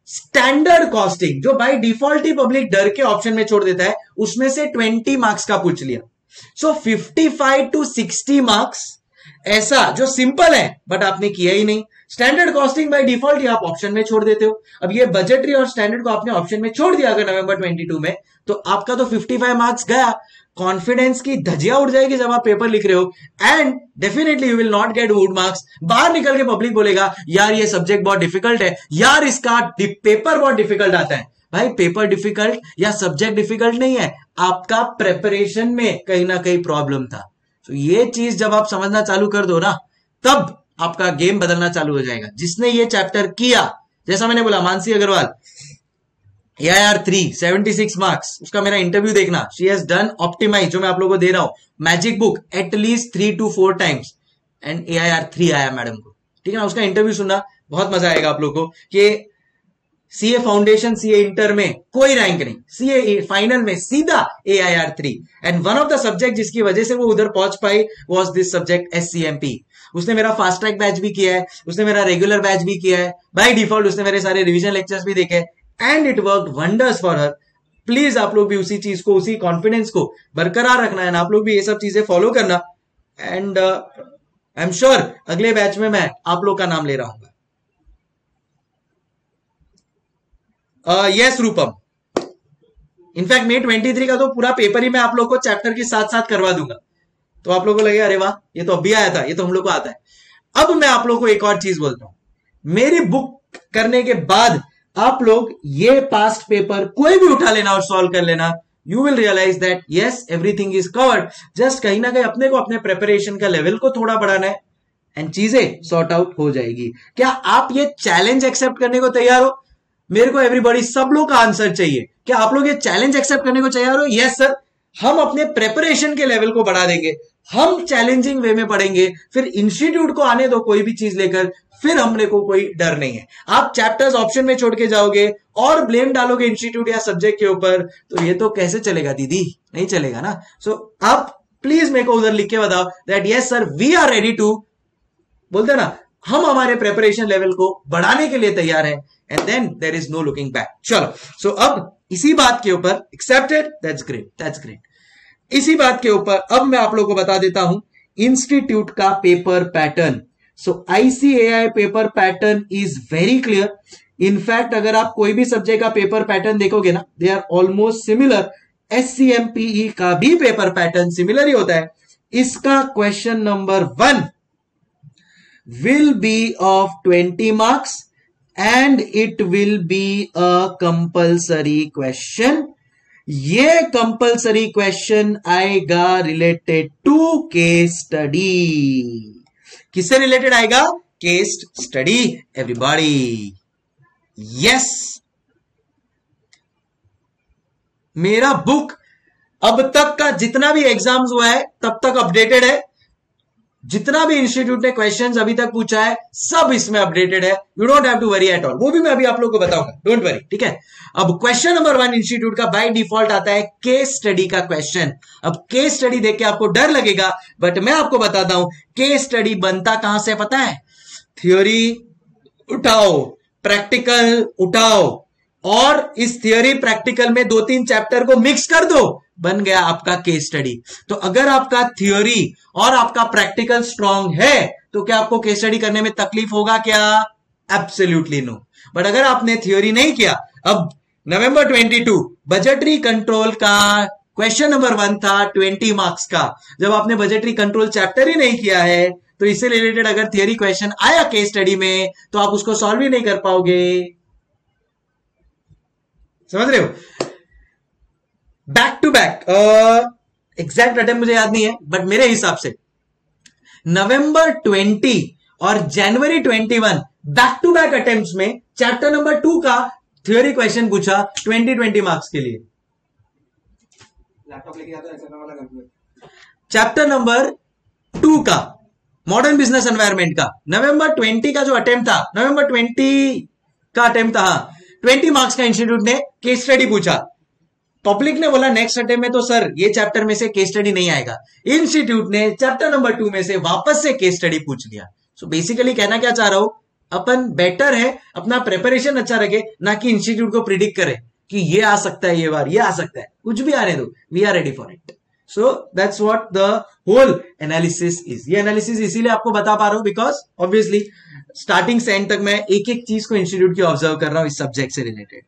स्टैंडर्ड कॉस्टिंग जो बाय डिफॉल्ट ही पब्लिक डर के ऑप्शन में छोड़ देता है, उसमें से ट्वेंटी मार्क्स का पूछ लिया। So fifty five to sixty marks ऐसा जो सिंपल है बट आपने किया ही नहीं। स्टैंडर्ड कॉस्टिंग बाय डिफॉल्ट ही आप ऑप्शन में छोड़ देते हो। अब ये बजटरी और स्टैंडर्ड को आपने ऑप्शन में छोड़ दिया अगर नवंबर ट्वेंटी टू में, तो आपका तो फिफ्टी फाइव मार्क्स गया। कॉन्फिडेंस की धजिया उड़ जाएगी जब आप पेपर लिख रहे हो, and definitely you will not get good marks. बाहर निकल के पब्लिक बोलेगा यार ये सब्जेक्ट बहुत डिफिकल्ट है, यार इसका पेपर बहुत डिफिकल्ट आता है। भाई पेपर डिफिकल्ट या सब्जेक्ट डिफिकल्ट नहीं है, आपका प्रेपरेशन में कहीं ना कहीं प्रॉब्लम था। तो ये चीज जब आप समझना चालू कर दो ना, तब आपका गेम बदलना चालू हो जाएगा। जिसने ये चैप्टर किया, जैसा मैंने बोला Mansi Agarwal A I R three seventy six marks, उसका मेरा इंटरव्यू देखना। शी हैज डन ऑप्टिमाइज, जो मैं आप लोगों को दे रहा हूं magic book at least three to four times, and A I R three आया मैडम को, ठीक है ना। उसका इंटरव्यू सुनना, बहुत मजा आएगा आप लोगों को कि सीए फाउंडेशन सीए इंटर में कोई रैंक नहीं, सीए फाइनल में सीधा A I R three, and one of the subject जिसकी वजह से वो उधर पहुंच पाई was this subject S C M P. उसने मेरा फास्ट ट्रैक बैच भी किया है, उसने मेरा रेगुलर बैच भी किया है, बाय डिफॉल्ट उसने मेरे सारे रिवीजन लेक्चर्स भी देखे, and it work wonders for her. Please आप लोग भी उसी चीज को, उसी कॉन्फिडेंस को बरकरार रखना है ना, आप लोग भी ये सब चीजें फॉलो करना, एंड आई एम श्योर अगले बैच में मैं आप लोग का नाम ले रहा हूं। Yes Rupam, in fact May twenty three का तो पूरा पेपर ही मैं आप लोग को चैप्टर के साथ साथ करवा दूंगा, तो आप लोगों को लगेगा अरे वाह ये तो अभी आया था, ये तो हम लोग को आता है। अब मैं आप लोग को एक और चीज बोलता हूं, मेरी बुक करने के बाद आप लोग ये पास्ट पेपर कोई भी उठा लेना और सॉल्व कर लेना, you will realise that yes everything is covered. Just कहीं ना कहीं अपने को अपने प्रिपरेशन का लेवल को थोड़ा बढ़ाना है, एंड चीजें सॉर्ट आउट हो जाएगी। क्या आप ये चैलेंज एक्सेप्ट करने को तैयार हो? मेरे को एवरीबॉडी, सब लोग का आंसर चाहिए। क्या आप लोग ये चैलेंज एक्सेप्ट करने को तैयार हो? यस सर, हम अपने प्रेपरेशन के लेवल को बढ़ा देंगे, हम चैलेंजिंग वे में पढ़ेंगे, फिर इंस्टीट्यूट को आने दो कोई भी चीज लेकर, फिर हमने को कोई डर नहीं है। आप चैप्टर्स ऑप्शन में छोड़ के जाओगे और ब्लेम डालोगे इंस्टीट्यूट या सब्जेक्ट के ऊपर, तो ये तो कैसे चलेगा दीदी, नहीं चलेगा ना। सो so, आप प्लीज मेरे को उधर लिख के बताओ that yes sir we are ready to, बोलते ना, हम हमारे प्रेपरेशन लेवल को बढ़ाने के लिए तैयार है, and then there is no looking back. चलो, सो so, अब इसी बात के ऊपर accepted, that's great, that's great. इसी बात के ऊपर अब मैं आप लोगों को बता देता हूं इंस्टीट्यूट का paper pattern. So ICAI paper pattern is very clear. In fact अगर आप कोई भी सब्जेक्ट का पेपर पैटर्न देखोगे ना, they are almost similar. SCMPE का भी पेपर पैटर्न सिमिलर ही होता है। इसका question number one will be of twenty marks and it will be a compulsory question. ये कंपल्सरी क्वेश्चन आएगा रिलेटेड टू केस स्टडी। किससे रिलेटेड आएगा? Case study everybody. यस, मेरा बुक अब तक का जितना भी एग्जाम्स हुआ है तब तक अपडेटेड है। जितना भी इंस्टीट्यूट ने क्वेश्चंस अभी तक पूछा है सब इसमें अपडेटेड है। You don't have to worry at all, वो भी मैं अभी आप लोगों को बताऊंगा, डोंट वरी, ठीक है। अब क्वेश्चन नंबर वन इंस्टीट्यूट का बाय डिफॉल्ट आता है केस स्टडी का क्वेश्चन। अब केस स्टडी देख के आपको डर लगेगा, बट मैं आपको बताता हूं केस स्टडी बनता कहां से पता है? थ्योरी उठाओ, प्रैक्टिकल उठाओ, और इस थियोरी प्रैक्टिकल में दो तीन चैप्टर को मिक्स कर दो, बन गया आपका केस स्टडी। तो अगर आपका थ्योरी और आपका प्रैक्टिकल स्ट्रांग है तो क्या आपको केस स्टडी करने में तकलीफ होगा क्या? Absolutely no. बट अगर आपने थ्योरी नहीं किया, अब नवंबर ट्वेंटी टू बजटरी कंट्रोल का क्वेश्चन नंबर वन था ट्वेंटी मार्क्स का। जब आपने बजटरी कंट्रोल चैप्टर ही नहीं किया है तो इससे रिलेटेड अगर थियोरी क्वेश्चन आया केस स्टडी में तो आप उसको सॉल्व ही नहीं कर पाओगे। समझ रहे हो? Back to back, exact attempt मुझे याद नहीं है, बट मेरे हिसाब से नवंबर ट्वेंटी और जनवरी twenty one back to back attempts में चैप्टर नंबर टू का थ्योरी क्वेश्चन पूछा ट्वेंटी ट्वेंटी मार्क्स के लिए। लैपटॉप लेके आता है। चैप्टर नंबर टू का मॉडर्न बिजनेस एनवायरनमेंट का नवंबर ट्वेंटी का जो अटेम्प्ट था, नवंबर ट्वेंटी का अटेम्प्ट था, ट्वेंटी मार्क्स का इंस्टीट्यूट ने केस स्टडी पूछा। पब्लिक ने बोला नेक्स्ट अटेम्प्ट में तो सर ये चैप्टर में से केस स्टडी नहीं आएगा। इंस्टीट्यूट ने चैप्टर नंबर टू में से वापस से केस स्टडी पूछ लिया। सो बेसिकली कहना क्या चाह रहा हूं, अपन बेटर है अपना प्रिपरेशन अच्छा रखे, ना कि इंस्टीट्यूट को प्रिडिक्ट करे कि ये आ सकता है, ये बार ये आ सकता है, कुछ भी आने दो, we are ready for it. So that's what the whole analysis is. ये एनालिसिस इसीलिए आपको बता पा रहा हूं बिकॉज ऑब्वियसली स्टार्टिंग से एंड तक मैं एक एक चीज को इंस्टीट्यूट की ऑब्जर्व कर रहा हूं इस सब्जेक्ट से रिलेटेड.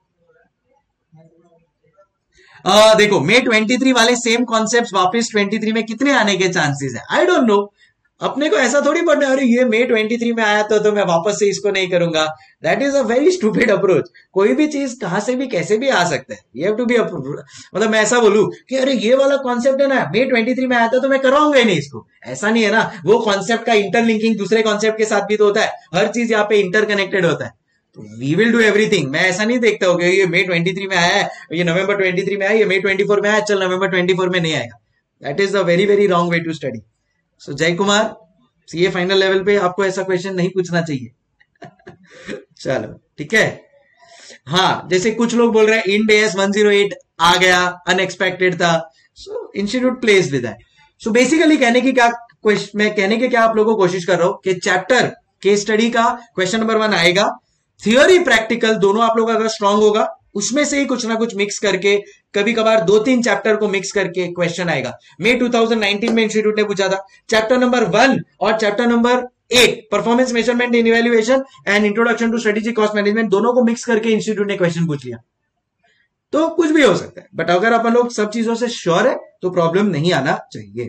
Uh, देखो मे तेईस वाले सेम कॉन्सेप्ट्स वापस तेईस में कितने आने के चांसेस है, आई डोंट नो. अपने को ऐसा थोड़ी पढ़ना है अरे ये मे तेईस में आया तो, तो मैं वापस से इसको नहीं करूंगा. That is a very stupid approach. कोई भी चीज कहां से भी कैसे भी आ सकता है. यू हैव टू बी, मतलब मैं ऐसा बोलूं कि अरे ये वाला कॉन्सेप्ट है ना मे तेईस में आया था तो मैं करवाऊंगा ही नहीं इसको, ऐसा नहीं है ना. वो कॉन्सेप्ट का इंटरलिंकिंग दूसरे कॉन्सेप्ट के साथ भी तो होता है. हर चीज यहाँ पे इंटरकनेक्टेड होता है. We will do everything. मैं ऐसा नहीं देखता हूँ कि ये मे तेईस में आया है, ये नवंबर तेईस में आया, ये मे चौबीस में आया, चल नवंबर चौबीस में नहीं आएगा. That is a very very wrong way to study. So Jay Kumar, CA final level पे आपको ऐसा क्वेश्चन नहीं पूछना चाहिए. चलो ठीक है. हाँ, जैसे कुछ लोग बोल रहे हैं Ind AS one zero eight आ गया, अनएक्सपेक्टेड था. So institute place with that. So basically कहने की क्या मैं कहने के क्या आप लोगों को कोशिश कर रहा हूं कि चैप्टर केस स्टडी का क्वेश्चन नंबर वन आएगा, थियोरी प्रैक्टिकल दोनों आप लोग अगर स्ट्रांग होगा उसमें से ही कुछ ना कुछ मिक्स करके, कभी कभार दो तीन चैप्टर को मिक्स करके क्वेश्चन आएगा. मई दो हज़ार उन्नीस में इंस्टीट्यूट ने पूछा था चैप्टर नंबर वन और chapter number eight, performance measurement in evaluation and introduction to strategic cost management, दोनों को मिक्स करके इंस्टीट्यूट ने क्वेश्चन पूछ लिया. तो कुछ भी हो सकता है, बट अगर अपन लोग सब चीजों से श्योर है तो प्रॉब्लम नहीं आना चाहिए.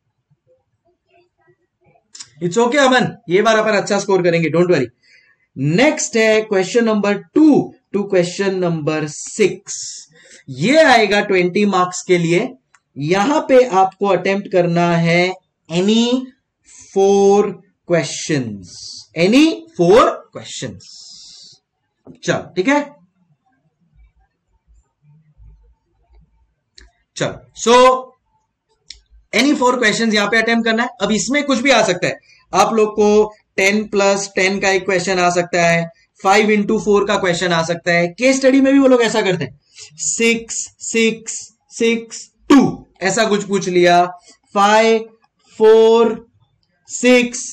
इट्स ओके अमन, ये बार अपन अच्छा स्कोर करेंगे, डोंट वरी. नेक्स्ट है question number two to question number six. ये आएगा ट्वेंटी मार्क्स के लिए. यहां पे आपको अटेम्प्ट करना है any four questions, any four questions. चलो ठीक है. चलो सो एनी फोर क्वेश्चंस यहां पे अटेम्प्ट करना है. अब इसमें कुछ भी आ सकता है. आप लोग को टेन प्लस टेन का एक क्वेश्चन आ सकता है, फाइव इंटू फोर का क्वेश्चन आ सकता है. केस स्टडी में भी वो लोग ऐसा करते हैं, सिक्स सिक्स सिक्स टू ऐसा कुछ पूछ लिया, five four six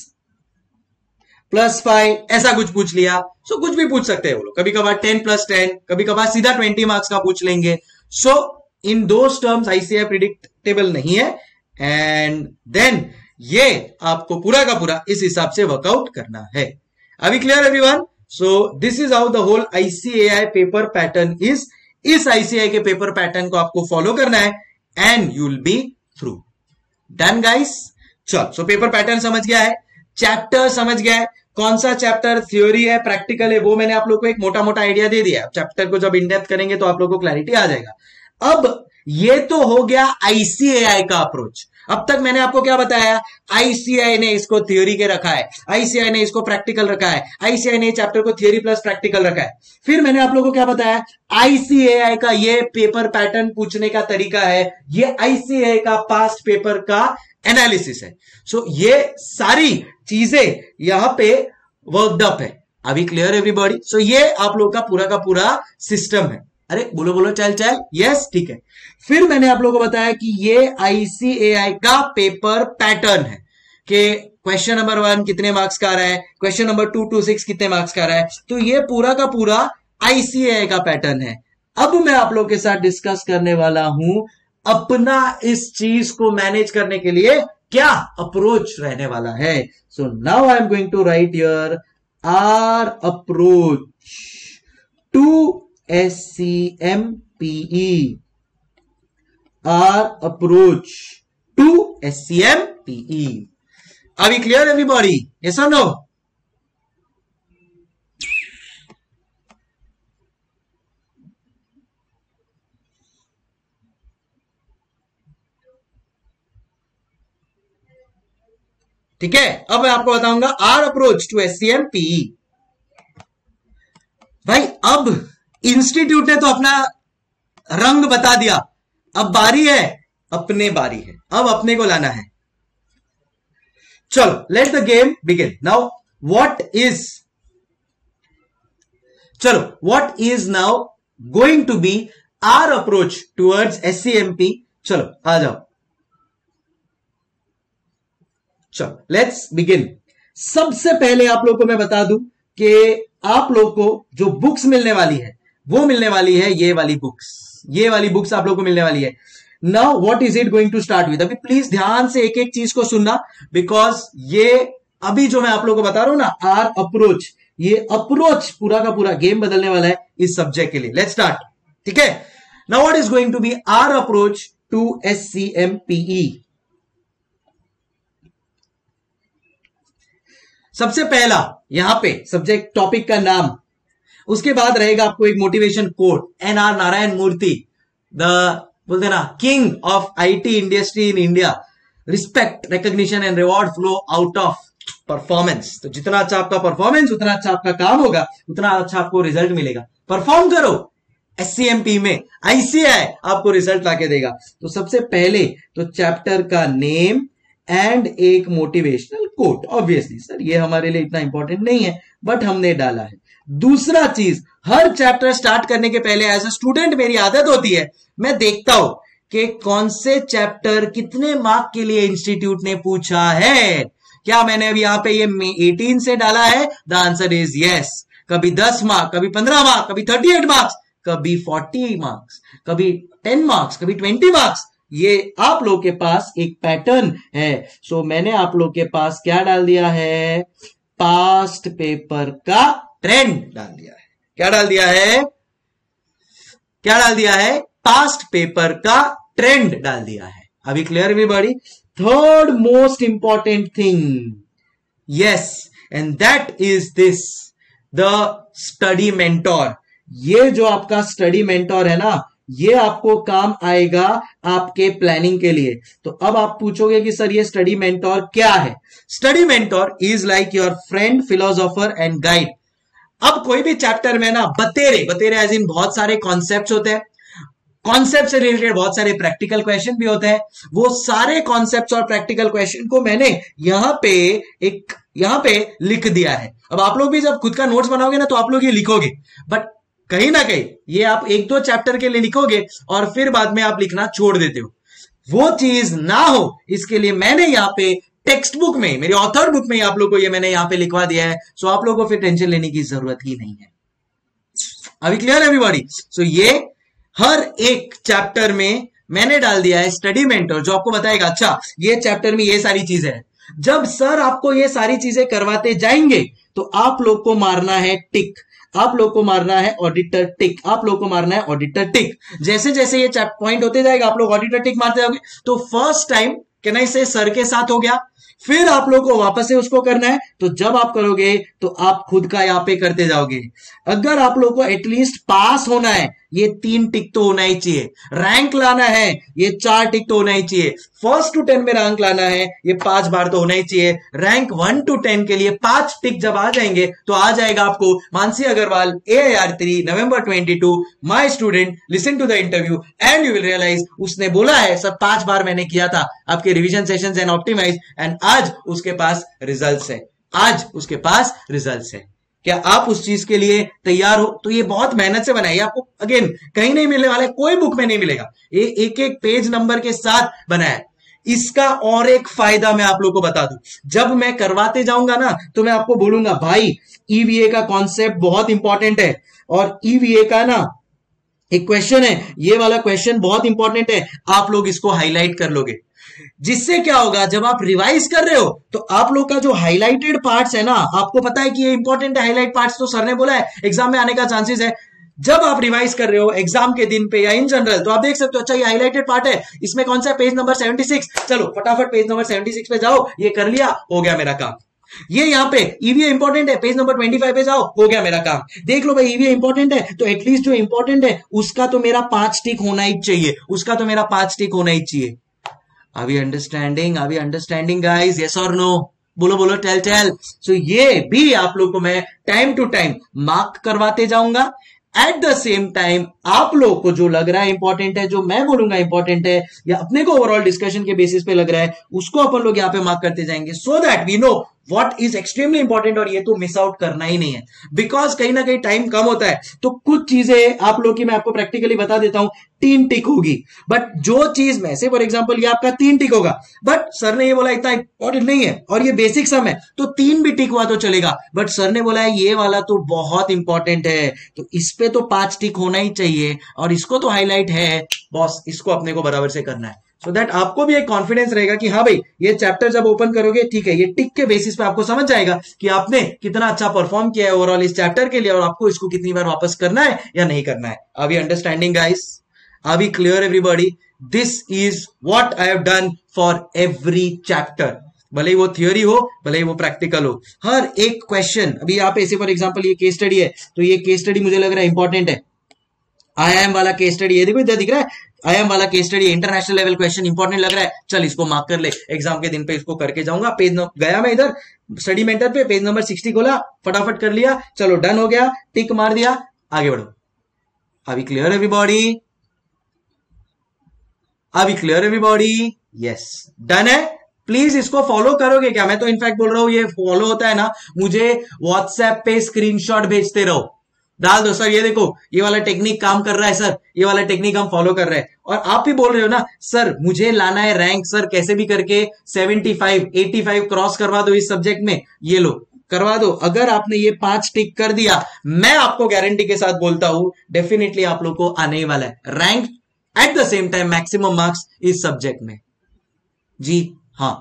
plus five ऐसा कुछ पूछ लिया. सो so, कुछ भी पूछ सकते हैं वो लोग. कभी कभार टेन प्लस टेन, कभी कभार सीधा ट्वेंटी मार्क्स का पूछ लेंगे. So in those terms ICAI predictable नहीं है. एंड देन ये आपको पूरा का पूरा इस हिसाब से वर्कआउट करना है. अभी clear everyone? So this is how the whole ICAI paper pattern is. इस आईसीआई के पेपर पैटर्न को आपको फॉलो करना है and you will be through. Done guys? चल, सो पेपर पैटर्न समझ गया है, चैप्टर समझ गया है, कौन सा चैप्टर थ्योरी है प्रैक्टिकल है वो मैंने आप लोग को एक मोटा मोटा आइडिया दे दिया. चैप्टर को जब इन डेप्थ करेंगे तो आप लोग को क्लैरिटी आ जाएगा. अब ये तो हो गया आईसीएआई का अप्रोच. अब तक मैंने आपको क्या बताया, आईसीआई ने इसको थ्योरी के रखा है, आईसीआई ने इसको प्रैक्टिकल रखा है, आईसीआई ने चैप्टर को थ्योरी प्लस प्रैक्टिकल रखा है. फिर मैंने आप लोगों को क्या बताया, आईसीएआई का ये पेपर पैटर्न पूछने का तरीका है, ये आईसीएआई का पास्ट पेपर का एनालिसिस है. सो so, ये सारी चीजें यहां पे वर्कड अप है. अभी क्लियर एवरीबॉडी? सो ये आप लोग का पूरा का पूरा सिस्टम है. अरे बोलो बोलो चल चल. यस ठीक है. फिर मैंने आप लोगों को बताया कि ये आईसीएआई का पेपर पैटर्न है कि क्वेश्चन नंबर वन कितने मार्क्स का आ रहा है, question number two to six कितने मार्क्स का आ रहा है. तो ये पूरा का पूरा आईसीएआई का पैटर्न है. अब मैं आप लोग के साथ डिस्कस करने वाला हूं अपना इस चीज को मैनेज करने के लिए क्या अप्रोच रहने वाला है. So now I am going to write here our approach to S C M P E. Our approach to S C M P E. Are we clear everybody? Yes or no? ठीक है. अब मैं आपको बताऊंगा our approach to S C M P E. भाई अब institute ने तो अपना रंग बता दिया, अब बारी है अपने बारी है, अब अपने को लाना है. चलो let the game begin now. What is चलो what is now going to be our approach towards SCMP. चलो आ जाओ. चलो लेट्स बिगिन. सबसे पहले आप लोग को मैं बता दूं कि आप लोग को जो बुक्स मिलने वाली है वो मिलने वाली है ये वाली बुक्स, ये वाली बुक्स आप लोग को मिलने वाली है। Now what is it going to start with? अभी प्लीज ध्यान से एक एक चीज को सुनना, बिकॉज ये अभी जो मैं आप लोग को बता रहा हूं ना, आर अप्रोच, ये अप्रोच पूरा का पूरा गेम बदलने वाला है इस सब्जेक्ट के लिए। लेट्स स्टार्ट, ठीक है। Now what is going to be our approach to S C M P E? सबसे पहला यहां पे सब्जेक्ट टॉपिक का नाम, उसके बाद रहेगा आपको एक motivation quote, N R Narayana Murthy, the बोलते ना king of IT industry in India, respect, recognition and reward flow out of performance. तो जितना अच्छा आपका परफॉर्मेंस उतना अच्छा आपका काम होगा, उतना अच्छा आपको रिजल्ट मिलेगा। परफॉर्म करो, एससीएमपी में आईसीआई आपको रिजल्ट लाके देगा। तो सबसे पहले तो चैप्टर का नेम एंड एक मोटिवेशनल कोट। ऑब्वियसली सर ये हमारे लिए इतना इंपॉर्टेंट नहीं है, बट हमने डाला है। दूसरा चीज, हर चैप्टर स्टार्ट करने के पहले एज ए स्टूडेंट मेरी आदत होती है, मैं देखता हूं कि कौन से चैप्टर कितने मार्क के लिए इंस्टीट्यूट ने पूछा है। क्या मैंने अभी यहां पे ये अठारह से डाला है? The answer is yes. कभी दस मार्क, कभी पंद्रह मार्क, कभी अड़तीस मार्क्स, कभी चालीस मार्क्स, कभी दस मार्क्स, कभी बीस मार्क्स। ये आप लोग के पास एक पैटर्न है। सो मैंने आप लोग के पास क्या डाल दिया है? पास्ट पेपर का ट्रेंड डाल दिया है। क्या डाल दिया है? क्या डाल दिया है? पास्ट पेपर का ट्रेंड डाल दिया है। अभी clear everybody? Third most important thing, yes, and that is this, the study mentor. ये जो आपका स्टडी मेंटोर है ना, ये आपको काम आएगा आपके प्लानिंग के लिए। तो अब आप पूछोगे कि सर ये स्टडी मेंटोर क्या है? Study mentor is like your friend, philosopher and guide. अब कोई भी चैप्टर में ना बतेरे, बतेरे एज इन बहुत सारे कॉन्सेप्ट्स होते हैं, कॉन्सेप्ट से रिलेटेड बहुत सारे प्रैक्टिकल क्वेश्चन भी होते हैं। वो सारे कॉन्सेप्ट्स और प्रैक्टिकल क्वेश्चन को मैंने यहां पे एक यहां पे लिख दिया है। अब आप लोग भी जब खुद का नोट्स बनाओगे ना तो आप लोग ये लिखोगे, बट कहीं ना कहीं ये आप एक दो चैप्टर के लिए लिखोगे और फिर बाद में आप लिखना छोड़ देते हो। वो चीज ना हो इसके लिए मैंने यहाँ पे टेक्स्ट बुक में, मेरी ऑथर बुक में आप लोग को ये मैंने यहाँ पे लिखवा दिया है। सो आप लोगों को फिर टेंशन लेने की जरूरत ही नहीं है। अभी क्लियर एवरीबॉडी? सो ये हर एक चैप्टर में मैंने डाल दिया है स्टडी मेंटर, जो आपको बताएगा अच्छा ये चैप्टर में ये सारी चीजें हैं। जब सर आपको ये सारी चीजें करवाते जाएंगे तो आप लोग को मारना है टिक, आप लोग को मारना है ऑडिटर टिक, आप लोग को मारना है ऑडिटर टिक। जैसे जैसे ये पॉइंट होते जाएगा आप लोग ऑडिटर टिक मारते जाओगे। तो फर्स्ट टाइम कैन आई से सर के साथ हो गया, फिर आप लोग को वापस से उसको करना है। तो जब आप करोगे तो आप खुद का यहां पे करते जाओगे। अगर आप लोग को एटलीस्ट पास होना है, ये तीन टिक तो होना ही चाहिए। रैंक लाना है, ये चार टिक तो होना ही चाहिए। फर्स्ट टू टेन में रैंक लाना है, ये पांच बार तो होना ही चाहिए। रैंक वन टू टेन के लिए पांच टिक जब आ जाएंगे तो आ जाएगा आपको Mansi Agarwal A I R three November twenty two, my student, listen to the interview and you will realise उसने बोला है सब पांच बार मैंने किया था आपके revision sessions and optimise, and आज उसके पास रिजल्ट्स है। आज उसके पास रिजल्ट्स है। क्या आप उस चीज के लिए तैयार हो? तो ये बहुत मेहनत से बनाया, आपको अगेन कहीं नहीं मिलने वाला है, कोई बुक में नहीं मिलेगा। ये एक एक पेज नंबर के साथ बनाया है। इसका और एक फायदा मैं आप लोग को बता दूं, जब मैं करवाते जाऊंगा ना तो मैं आपको बोलूंगा भाई ईवीए का कॉन्सेप्ट बहुत इंपॉर्टेंट है, और ईवीए का ना एक क्वेश्चन है, ये वाला क्वेश्चन बहुत इंपॉर्टेंट है, आप लोग इसको हाईलाइट कर लोगे। जिससे क्या होगा, जब आप रिवाइज कर रहे हो तो आप लोग का जो हाईलाइटेड पार्ट्स है ना, आपको पता है कि ये इंपॉर्टेंट है हाईलाइट पार्ट्स, तो सर ने बोला है एग्जाम में आने का चांसेस है। जब आप रिवाइज कर रहे हो एग्जाम के दिन पे या इन जनरल, तो आप देख सकते हो अच्छा ये हाईलाइटेड पार्ट है, इसमें कौन सा पेज नंबर छिहत्तर, चलो फटाफट पेज नंबर छिहत्तर पे जाओ, ये कर लिया, हो गया मेरा काम। ये यहाँ पे ईवीए इंपॉर्टेंट है, पेज नंबर पच्चीस पे जाओ, हो गया मेरा काम। देख लो भाई ईवीए इंपॉर्टेंट है तो एटलीस्ट जो इंपॉर्टेंट है उसका तो मेरा पांच टिक होना ही चाहिए, उसका तो मेरा पांच टिक होना ही चाहिए। Are we understanding? Are we understanding guys? Yes or no? बोलो बोलो, टेल टेल। सो ये भी आप लोग को मैं टाइम टू टाइम मार्क करवाते जाऊंगा। एट द सेम टाइम आप लोग को जो लग रहा है इंपॉर्टेंट है, जो मैं बोलूंगा इंपॉर्टेंट है, या अपने को ओवरऑल डिस्कशन के बेसिस पे लग रहा है, उसको अपन लोग यहाँ पे मार्क करते जाएंगे, so that we know what is extremely important, और ये तो मिस आउट करना ही नहीं है, बिकॉज कहीं ना कहीं टाइम कम होता है, तो कुछ चीजें आप लोग की मैं आपको प्रैक्टिकली बता देता हूं, तीन टिक होगी, बट जो चीज में से फॉर एग्जांपल ये आपका तीन टिक होगा, बट सर ने ये बोला इतना इंपॉर्टेंट नहीं है और ये बेसिक सम है, तो तीन भी टिक हुआ तो चलेगा, बट सर ने बोला है ये वाला तो बहुत इंपॉर्टेंट है, तो इस पे तो पांच टिक होना ही चाहिए, और इसको तो हाईलाइट है बॉस, इसको अपने को बराबर से करना है, सो so दैट आपको भी एक कॉन्फिडेंस रहेगा कि हाँ भाई ये चैप्टर जब ओपन करोगे, ठीक है, ये टिक के बेसिस पे आपको समझ जाएगा कि आपने कितना अच्छा परफॉर्म किया है ओवरऑल इस चैप्टर के लिए, और आपको इसको कितनी बार वापस करना है या नहीं करना है। Are we understanding guys? Are we clear everybody? This is what I have done for every chapter, भले ही वो थियोरी हो, भले ही वो प्रैक्टिकल हो, हर एक क्वेश्चन। अभी यहाँ पे ऐसे फॉर एग्जाम्पल ये केस स्टडी है, तो ये केस स्टडी मुझे लग रहा है इंपॉर्टेंट है, आई एम वाला केस स्टडी, ये देखो इधर दिख रहा है, आई एम वाला case study international level question important लग रहा है, चल इसको मार्क कर ले, एग्जाम के दिन पे इसको करके जाऊंगा। पेज गया मैं इधर स्टडी मेंटर पे, पेज नंबर सिक्सटी खोला, फटाफट कर लिया, चलो डन हो गया, टिक मार दिया, आगे बढ़ो। अभी क्लियर एवरीबॉडी? अभी क्लियर एवरीबॉडी? यस, डन है। प्लीज इसको फॉलो करोगे क्या? मैं तो इनफैक्ट बोल रहा हूं ये फॉलो होता है ना, मुझे व्हाट्सएप पे स्क्रीनशॉट भेजते रहो, डाल दो सर ये देखो ये वाला टेक्निक काम कर रहा है सर, ये वाला टेक्निक हम फॉलो कर रहे हैं, और आप भी बोल रहे हो ना सर मुझे लाना है रैंक, सर कैसे भी करके पचहत्तर, पचासी क्रॉस करवा दो इस सब्जेक्ट में, ये लो करवा दो। अगर आपने ये पांच टिक कर दिया, मैं आपको गारंटी के साथ बोलता हूं डेफिनेटली आप लोग को आने ही वाला है rank, at the same time maximum marks इस सब्जेक्ट में। जी हाँ,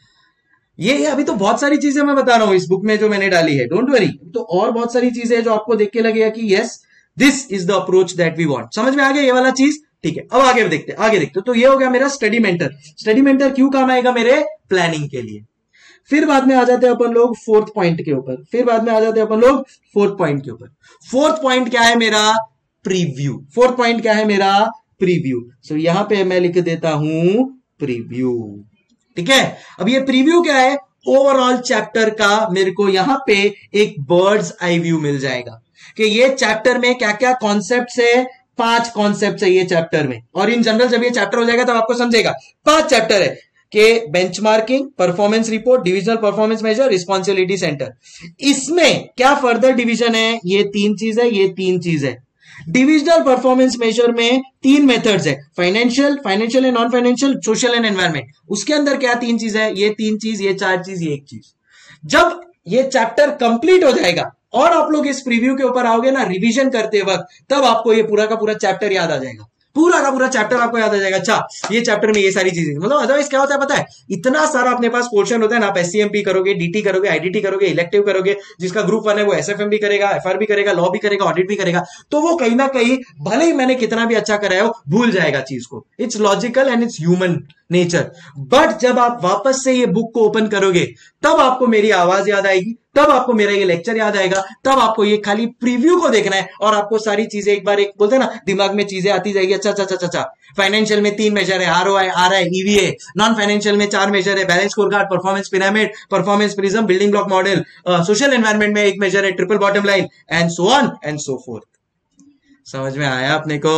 ये ये अभी तो बहुत सारी चीजें मैं बता रहा हूं इस बुक में जो मैंने डाली है, डोंट वरी, तो और बहुत सारी चीजें हैं जो आपको देख के लगेगा कि yes this is the approach that we want. समझ में आ गया ये वाला चीज? ठीक है, अब आगे देखते आगे देखते तो ये हो गया मेरा स्टडी मेंटर। स्टडी मेंटर क्यों काम आएगा मेरे? प्लानिंग के लिए। फिर बाद में आ जाते हैं अपन लोग फोर्थ पॉइंट के ऊपर, फिर बाद में आ जाते हैं अपन लोग फोर्थ पॉइंट के ऊपर। फोर्थ पॉइंट क्या है मेरा? प्रीव्यू। फोर्थ पॉइंट क्या है मेरा? प्रीव्यू। सो यहां पे मैं लिख देता हूं प्रीव्यू, ठीक है। अब ये प्रीव्यू क्या है? ओवरऑल चैप्टर का मेरे को यहां पे एक बर्ड्स आई व्यू मिल जाएगा कि ये चैप्टर में क्या क्या कॉन्सेप्ट्स है। पांच कॉन्सेप्ट्स है ये चैप्टर में, और इन जनरल जब ये चैप्टर हो जाएगा तब आपको समझेगा पांच चैप्टर है कि benchmarking, performance report, divisional performance measure, responsibility centre. इसमें क्या फर्दर डिवीजन है? ये तीन चीज है, ये तीन चीज है। डिविजनल परफॉर्मेंस मेजर में तीन मेथड्स है, financial, financial and non financial, social and environment. उसके अंदर क्या तीन चीज है? ये तीन चीज, ये चार चीज, ये एक चीज। जब ये चैप्टर कंप्लीट हो जाएगा और आप लोग इस प्रीव्यू के ऊपर आओगे ना रिवीजन करते वक्त, तब आपको ये पूरा का पूरा चैप्टर याद आ जाएगा, पूरा का पूरा चैप्टर आपको याद आ जाएगा। अच्छा ये चैप्टर में ये सारी चीजें, मतलब अदरवाइज क्या होता है पता है, इतना सारा अपने पास पोर्शन होता है ना, आप एससीएमपी करोगे, डीटी करोगे, आईडीटी करोगे, इलेक्टिव करोगे, जिसका ग्रुप वन है वो एसएफएम भी करेगा, एफआर भी करेगा, लॉ भी करेगा, ऑडिट भी करेगा, तो वो कहीं ना कहीं भले ही मैंने कितना भी अच्छा कराया हो भूल जाएगा चीज को। It's logical and it's human nature. But जब आप वापस से ये बुक को ओपन करोगे तब आपको मेरी आवाज याद आएगी, तब आपको मेरा ये लेक्चर याद आएगा, तब आपको ये खाली प्रीव्यू को देखना है और आपको सारी चीजें एक बार एक बोलते हैं ना दिमाग में चीजें आती जाएगी। अच्छा अच्छा अच्छा अच्छा फाइनेंशियल में तीन मेजर है, R O I, R I, EVA. Non financial में चार मेजर है, balance score card, performance pyramid, performance prism, building block model. Social environment में एक मेजर है, triple bottom line, and so on and so forth. समझ में आया अपने को?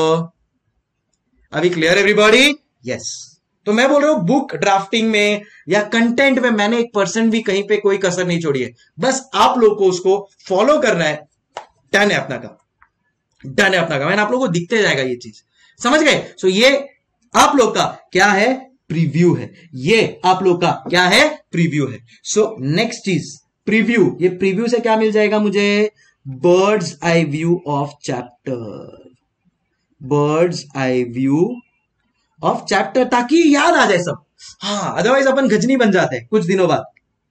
अभी क्लियर एवरीबॉडी? यस। तो मैं बोल रहा हूं बुक ड्राफ्टिंग में या कंटेंट में मैंने एक परसेंट भी कहीं पे कोई कसर नहीं छोड़ी है, बस आप लोग को उसको फॉलो करना है। डन है अपना काम, डन है अपना काम, मैंने आप लोगों को दिखते जाएगा ये चीज, समझ गए? सो ये आप लोग का क्या है? प्रीव्यू है। ये आप लोग का क्या है? प्रीव्यू है। सो नेक्स्ट चीज प्रीव्यू। ये प्रीव्यू से क्या मिल जाएगा मुझे? Bird's eye view of chapter, bird's eye view of chapter, ताकि याद आ जाए सब। हाँ, अदरवाइज अपन गजनी बन जाते हैं कुछ दिनों बाद,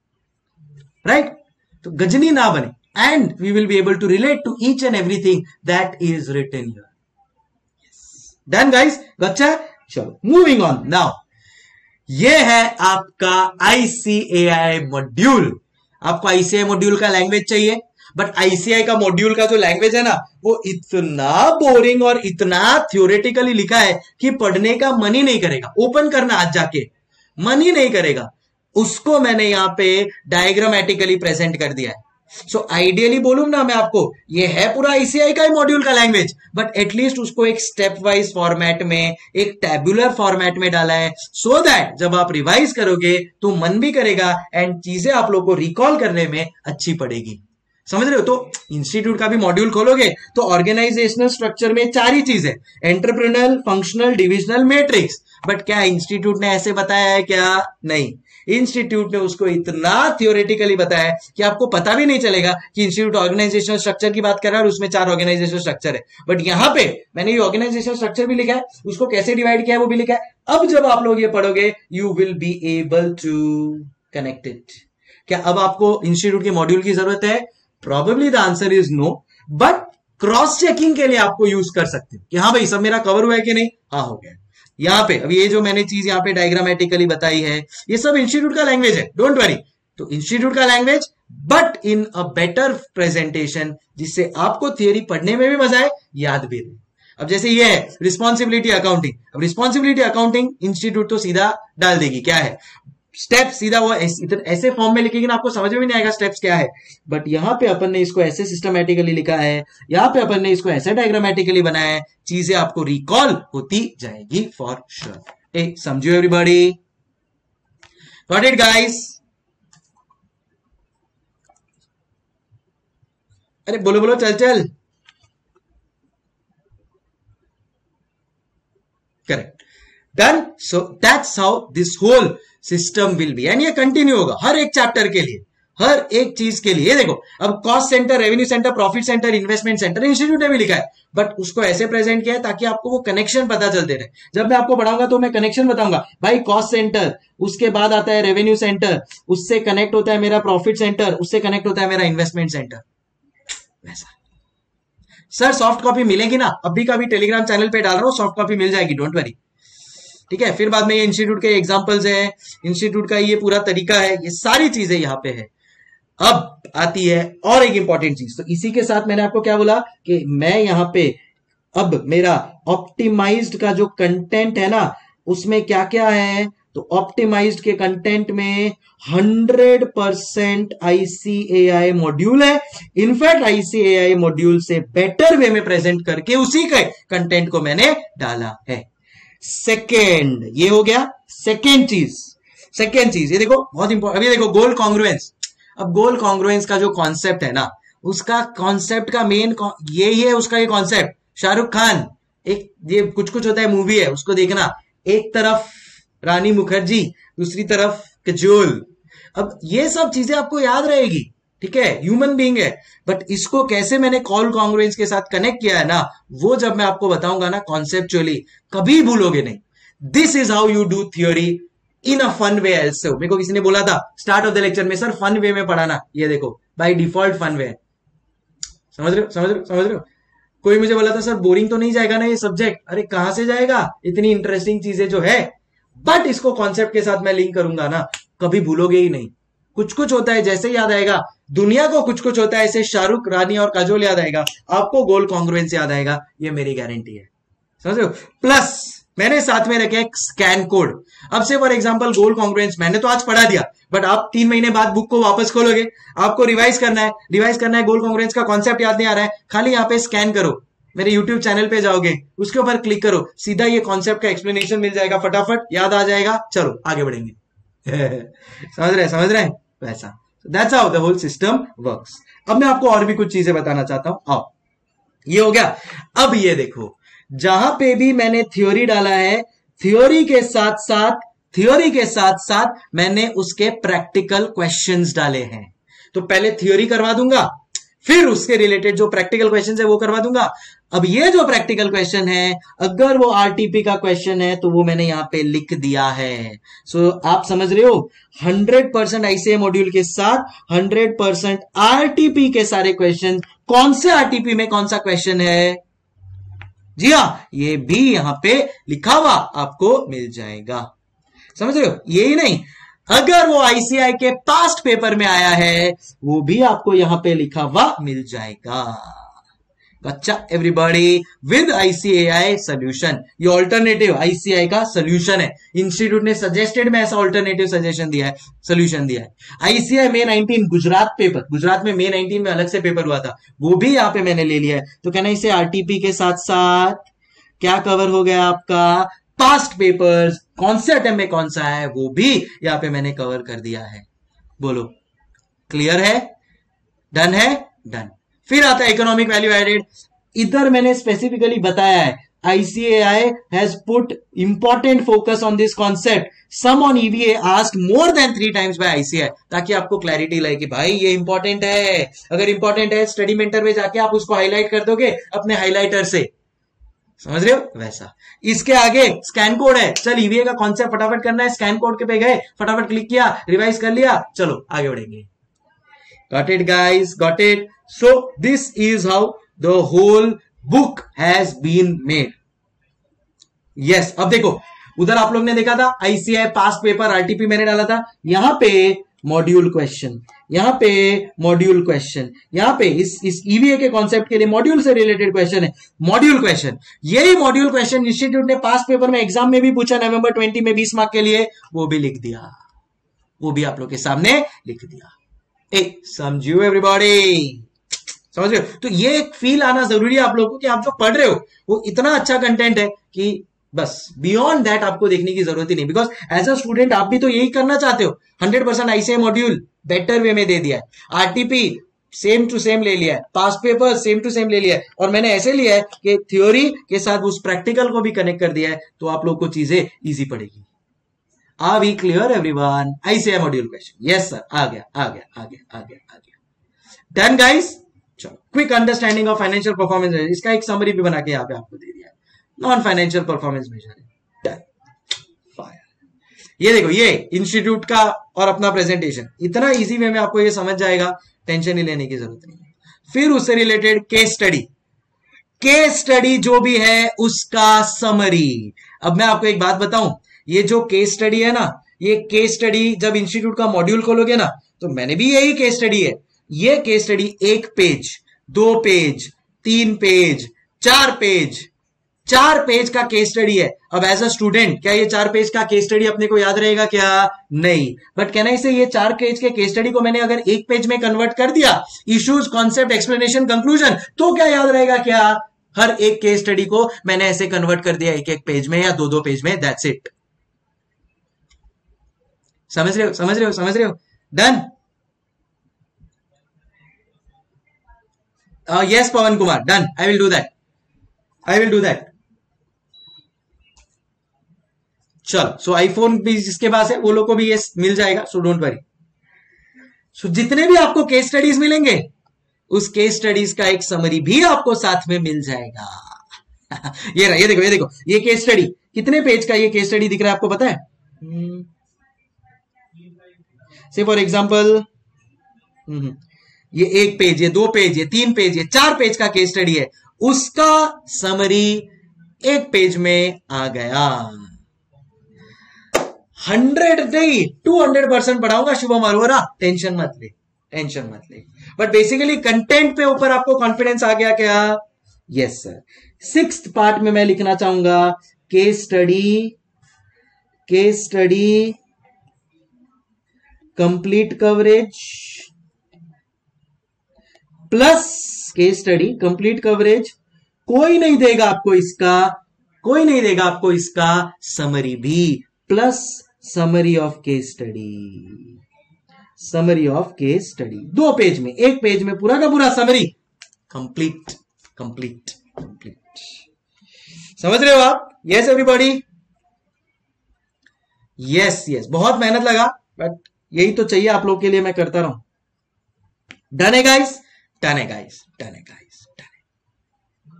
राइट? तो गजनी ना बने, and we will be able to relate to each and everything that is written here. Done guys? गच्छा। चलो मूविंग ऑन नाउ। ये है आपका आईसीएआई मॉड्यूल। आपको आईसीएआई मॉड्यूल का लैंग्वेज चाहिए, बट आईसीआई का मॉड्यूल का जो लैंग्वेज है ना वो इतना बोरिंग और इतना थ्योरेटिकली लिखा है कि पढ़ने का मन ही नहीं करेगा। ओपन करना आज जाके मन ही नहीं करेगा। उसको मैंने यहां पे डायग्रामेटिकली प्रेजेंट कर दिया है। सो आइडियली बोलूं ना मैं आपको, ये है पूरा आईसीआई का ही मॉड्यूल का लैंग्वेज, बट एटलीस्ट उसको एक स्टेप वाइज फॉर्मेट में, एक टेबुलर फॉर्मेट में डाला है, सो so दैट जब आप रिवाइज करोगे तो मन भी करेगा एंड चीजें आप लोग को रिकॉल करने में अच्छी पड़ेगी। समझ रहे हो? तो इंस्टीट्यूट का भी मॉड्यूल खोलोगे तो ऑर्गेनाइजेशनल स्ट्रक्चर में चार ही चीज है, entrepreneurial, functional, divisional, matrix. But क्या इंस्टीट्यूट ने ऐसे बताया है क्या? नहीं, इंस्टीट्यूट ने उसको इतना थियोरेटिकली बताया है कि आपको पता भी नहीं चलेगा कि इंस्टीट्यूट ऑर्गेनाइजेशनल स्ट्रक्चर की बात कर रहा है और उसमें चार ऑर्गेनाइजेशनल स्ट्रक्चर है। बट यहां पे मैंने ये ऑर्गेनाइजेशनल स्ट्रक्चर भी लिखा है, उसको कैसे डिवाइड किया है वो भी लिखा है। अब जब आप लोग ये पढ़ोगे you will be able to connect it. क्या अब आपको इंस्टीट्यूट के मॉड्यूल की जरूरत है? Probably the answer is no, but cross checking के लिए आपको यूज कर सकते हो कि हाँ भाई सब मेरा कवर हुआ है कि नहीं। हाँ हो गया। यहां पे अब ये जो मैंने चीज यहां पे डायग्रामेटिकली बताई है ये सब इंस्टीट्यूट का लैंग्वेज है, डोंट वरी। तो इंस्टीट्यूट का language but in a better presentation, जिससे आपको थियरी पढ़ने में भी मजा आए, याद भी रहे। अब जैसे ये है रिस्पॉन्सिबिलिटी अकाउंटिंग, अब रिस्पॉन्सिबिलिटी अकाउंटिंग इंस्टीट्यूट तो सीधा डाल देगी, क्या है स्टेप, सीधा वो ऐसे, ऐसे फॉर्म में लिखेगी ना आपको समझ में भी नहीं आएगा स्टेप्स क्या है। बट यहां पे अपन ने इसको ऐसे सिस्टमैटिकली लिखा है, यहां पे अपन ने इसको ऐसे डायग्रामेटिकली बनाया है, चीजें आपको रिकॉल होती जाएगी फॉर श्योर। ए समझो एवरीबॉडी? Got it guys? अरे बोलो बोलो, चल चल। Correct, done. So that's how this whole system will be, and ये कंटिन्यू होगा हर एक चैप्टर के लिए, हर एक चीज के लिए। देखो अब cost centre, revenue centre, profit centre, investment centre institute ने भी लिखा है, बट उसको ऐसे प्रेजेंट किया है ताकि आपको वो कनेक्शन पता चलते रहे। जब मैं आपको पढ़ाऊंगा तो मैं कनेक्शन बताऊंगा, भाई कॉस्ट सेंटर, उसके बाद आता है रेवेन्यू सेंटर, उससे कनेक्ट होता है मेरा प्रॉफिट सेंटर, उससे कनेक्ट होता है मेरा इन्वेस्टमेंट सेंटर। वैसा सर सॉफ्ट कॉपी मिलेगी ना, अभी का भी टेलीग्राम चैनल पे डाल रहा हूं, सॉफ्ट कॉपी मिल जाएगी, डोंट वरी। ठीक है, फिर बाद में ये इंस्टीट्यूट के एग्जांपल्स है, इंस्टीट्यूट का ये पूरा तरीका है, ये सारी चीजें यहां पे है। अब आती है और एक इंपॉर्टेंट चीज, तो इसी के साथ मैंने आपको क्या बोला कि मैं यहां पे अब मेरा ऑप्टिमाइज्ड का जो कंटेंट है ना उसमें क्या क्या है, तो ऑप्टिमाइज्ड के कंटेंट में हंड्रेड परसेंट आईसीएआई मॉड्यूल है। इनफैक्ट आईसीएआई मॉड्यूल से बेटर वे में प्रेजेंट करके उसी के कंटेंट को मैंने डाला है। सेकेंड, ये हो गया सेकेंड चीज। सेकेंड चीज ये देखो बहुत इंपॉर्टेंट, अभी देखो गोल कॉन्ग्रुएंस। अब गोल कॉन्ग्रुएंस का जो कॉन्सेप्ट है ना, उसका कॉन्सेप्ट का मेन यही है, उसका ये कॉन्सेप्ट। शाहरुख खान, एक ये कुछ कुछ होता है मूवी है, उसको देखना, एक तरफ रानी मुखर्जी, दूसरी तरफ कजोल। अब ये सब चीजें आपको याद रहेगी, ठीक है, ह्यूमन बीइंग है, बट इसको कैसे मैंने कॉल कॉन्ग्रुएंस के साथ कनेक्ट किया है ना, वो जब मैं आपको बताऊंगा ना कॉन्सेप्चुअली, कभी भूलोगे नहीं। This is how you do theory in a fun way. Also मेरे को किसी ने बोला था स्टार्ट ऑफ द लेक्चर में, सर फन वे में पढ़ाना, ये देखो बाय डिफॉल्ट फन वे। समझ रहे हो समझ रहे हो समझ रहे हो? कोई मुझे बोला था सर बोरिंग तो नहीं जाएगा ना ये सब्जेक्ट, अरे कहां से जाएगा, इतनी इंटरेस्टिंग चीजें जो है, बट इसको कॉन्सेप्ट के साथ मैं लिंक करूंगा ना, कभी भूलोगे ही नहीं। कुछ कुछ होता है जैसे याद आएगा, दुनिया को कुछ कुछ होता है ऐसे शाहरुख, रानी और काजोल याद आएगा, आपको गोल कॉन्ग्रुएंस याद आएगा, ये मेरी गारंटी है। समझ रहे हो? प्लस मैंने साथ में रखे एक स्कैन कोड। अब से फॉर एग्जांपल गोल कॉन्ग्रुएंस मैंने तो आज पढ़ा दिया, बट आप तीन महीने बाद बुक को वापस खोलोगे, आपको रिवाइज करना है, रिवाइज करना है, गोल कॉन्ग्रुएंस का कॉन्सेप्ट याद नहीं आ रहा है, खाली यहाँ पे स्कैन करो, मेरे यूट्यूब चैनल पे जाओगे, उसके ऊपर क्लिक करो, सीधा ये कॉन्सेप्ट का एक्सप्लेनेशन मिल जाएगा, फटाफट याद आ जाएगा, चलो आगे बढ़ेंगे। समझ रहे समझ रहे वैसा। That's how the whole system works. अब मैं आपको और भी कुछ चीजें बताना चाहता हूं। आओ, ये हो गया। अब ये देखो, जहां पे भी मैंने थ्योरी डाला है, थ्योरी के साथ साथ थ्योरी के साथ साथ मैंने उसके प्रैक्टिकल क्वेश्चंस डाले हैं। तो पहले थ्योरी करवा दूंगा, फिर उसके रिलेटेड जो प्रैक्टिकल क्वेश्चन है वो करवा दूंगा। अब ये जो प्रैक्टिकल क्वेश्चन है, अगर वो आरटीपी का क्वेश्चन है तो वो मैंने यहां पे लिख दिया है। सो so, आप समझ रहे हो, हंड्रेड परसेंट आईसीए मॉड्यूल के साथ हंड्रेड परसेंट आरटीपी के सारे क्वेश्चन। कौन से आरटीपी में कौन सा क्वेश्चन है, जी हाँ, ये भी यहां पे लिखा हुआ आपको मिल जाएगा। समझ रहे हो? यही नहीं, अगर वो आईसीआई के पास्ट पेपर में आया है वो भी आपको यहां पे लिखा हुआ मिल जाएगा। अच्छा एवरीबॉडी विद आईसीएआई सोल्यूशन, ये ऑल्टरनेटिव आईसीआई का सोल्यूशन है। इंस्टीट्यूट ने सजेस्टेड में ऐसा ऑल्टरनेटिव सजेशन दिया है, सोल्यूशन दिया है। ICAI May nineteen Gujarat paper, Gujarat में मे नाइनटीन में अलग से पेपर हुआ था, वो भी यहाँ पे मैंने ले लिया है। तो कहना इसे आरटीपी के साथ साथ क्या कवर हो गया आपका, पास्ट पेपर्स, कौन से अटेम्प्ट में कौन सा है वो भी यहाँ पे मैंने कवर कर दिया है। बोलो क्लियर है, डन है, डन। फिर आता है इकोनॉमिक वैल्यू एडेड। इधर मैंने स्पेसिफिकली बताया है ICAI has put important focus on this concept, some on EVA asked more than three times by ICAI, ताकि आपको क्लैरिटी लगे कि भाई ये इंपॉर्टेंट है। अगर इंपॉर्टेंट है स्टडी मेंटर में जाके आप उसको हाईलाइट कर दोगे अपने हाईलाइटर से, समझ रहे हो वैसा। इसके आगे स्कैन कोड है, चल ईवीए का कॉन्सेप्ट फटाफट करना है, स्कैन कोड के पे गए, फटाफट क्लिक किया, रिवाइज कर लिया, चलो आगे बढ़ेंगे। Got it guys, got it. So this is how the whole book has been made. Yes, अब देखो उधर आप लोग ने देखा था आईसीआई पास्ट पेपर आरटीपी मैंने डाला था, यहां पे मॉड्यूल क्वेश्चन, यहां पे मॉड्यूल क्वेश्चन, यहां पे इस इस ईवीए के कॉन्सेप्ट के लिए मॉड्यूल से रिलेटेड क्वेश्चन है, मॉड्यूल क्वेश्चन। यही मॉड्यूल क्वेश्चन इंस्टीट्यूट ने पास्ट पेपर में एग्जाम में भी पूछा नवंबर ट्वेंटी में बीस मार्क के लिए, वो भी लिख दिया, वो भी आप लोग के सामने लिख दिया। ए समझियो एवरीबॉडी, समझ रहे हो। तो ये एक फील आना जरूरी है आप लोगों को कि आप जो पढ़ रहे हो वो इतना अच्छा कंटेंट है कि बस बियॉन्ड दैट आपको देखने की जरूरत ही नहीं। बिकॉज एज अ स्टूडेंट आप भी तो यही करना चाहते हो। Hundred percent ICAI module better way में दे दिया है, आरटीपी सेम टू सेम ले लिया है, past paper same to same ले लिया है, और मैंने ऐसे लिया है कि थ्योरी के साथ उस प्रैक्टिकल को भी कनेक्ट कर दिया है, तो आप लोग को चीजें इजी पड़ेगी। Are we clear everyone? ICI module question, yes sir, आ गया आ गया आ गया आ गया आ गया। डन गाइस, चलो quick understanding of financial performance measure, इसका एक समरी भी बना के यहाँ पे आपको दे दिया है। Non financial performance measure, done, fire. ये देखो ये इंस्टीट्यूट का और अपना प्रेजेंटेशन, इतना इजी वे में आपको ये समझ जाएगा, टेंशन ही लेने की जरूरत नहीं है। फिर उससे related case study, case study जो भी है उसका समरी। अब मैं आपको एक बात बताऊं, ये जो केस स्टडी है ना, ये केस स्टडी जब इंस्टीट्यूट का मॉड्यूल खोलोगे ना, तो मैंने भी यही केस स्टडी है। ये केस स्टडी एक पेज, दो पेज, तीन पेज, चार पेज, चार पेज का केस स्टडी है। अब एज अ स्टूडेंट क्या ये चार पेज का केस स्टडी अपने को याद रहेगा क्या? नहीं। बट कहना इसे ये चार पेज के केस स्टडी को मैंने अगर एक पेज में कन्वर्ट कर दिया, इश्यूज, कॉन्सेप्ट, एक्सप्लेनेशन, कंक्लूजन, तो क्या याद रहेगा क्या? हर एक केस स्टडी को मैंने ऐसे कन्वर्ट कर दिया एक एक पेज में या दो दो पेज में, दैट्स इट। समझ रहे हो, समझ रहे हो, समझ रहे हो? Done. Yes Pawan Kumar, done, I will do that, I will do that. चलो, सो आईफोन भी जिसके पास है वो लोग को भी ये मिल जाएगा, सो डोंट वरी। सो जितने भी आपको केस स्टडीज मिलेंगे, उस केस स्टडीज का एक समरी भी आपको साथ में मिल जाएगा। ये रहा, ये देखो, ये देखो, ये केस स्टडी कितने पेज का ये केस स्टडी दिख रहा है आपको पता है? से फॉर एग्जाम्पल ये एक पेज, ये दो पेज, ये तीन पेज, ये चार पेज का केस स्टडी है, उसका समरी एक पेज में आ गया। हंड्रेड नहीं, टू हंड्रेड परसेंट पढ़ाऊंगा शुभम अरोरा, टेंशन मत ले, टेंशन मत ले। बट बेसिकली कंटेंट पे ऊपर आपको कॉन्फिडेंस आ गया क्या? Yes sir. सिक्स्थ पार्ट में मैं लिखना चाहूंगा case study, case study complete coverage plus case study complete coverage. कोई नहीं देगा आपको इसका, कोई नहीं देगा आपको इसका समरी भी, plus summary of case study, summary of case study दो पेज में, एक पेज में पूरा का पूरा समरी, कंप्लीट कंप्लीट कंप्लीट। समझ रहे हो आप? Yes everybody, yes yes. बहुत मेहनत लगा, बट यही तो चाहिए आप लोग के लिए, मैं करता रहूं। डन है गाइस, डन है गाइस, डन है गाइस, डन है।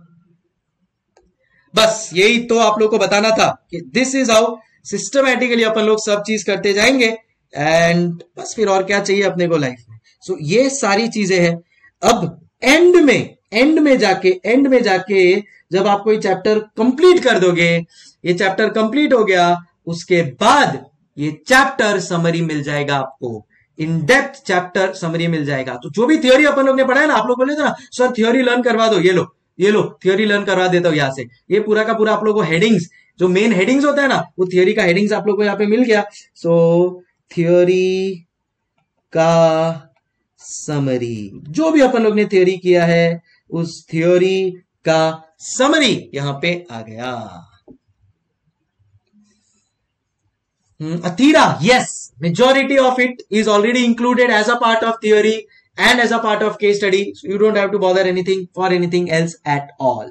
बस यही तो आप लोग को बताना था कि दिस इज हाउ सिस्टमैटिकली अपन लोग सब चीज करते जाएंगे, एंड बस फिर और क्या चाहिए अपने को लाइफ में। सो so, ये सारी चीजें हैं। अब एंड में, एंड में जाके, एंड में जाके जब आप कोई चैप्टर कंप्लीट कर दोगे, ये चैप्टर कंप्लीट हो गया, उसके बाद ये चैप्टर समरी मिल जाएगा आपको, इन डेप्थ चैप्टर समरी मिल जाएगा। तो जो भी थ्योरी अपन लोग ने पढ़ा है ना, आप लोग बोले थे ना सर थ्योरी लर्न करवा दो, ये लो ये लो थियोरी लर्न करवा देता हूं यहां से। ये पूरा का पूरा आप लोगों को हेडिंग्स, जो मेन हेडिंग्स होता है ना, वो थियोरी का हेडिंग्स आप लोगों को यहाँ पे मिल गया। सो थियोरी का समरी, जो भी अपन लोग ने थियोरी किया है उस थियोरी का समरी यहां पे आ गया। अथीरा, yes, majority of it is already included as a part of theory and as a part of case study, so you don't have to bother anything for anything else at all.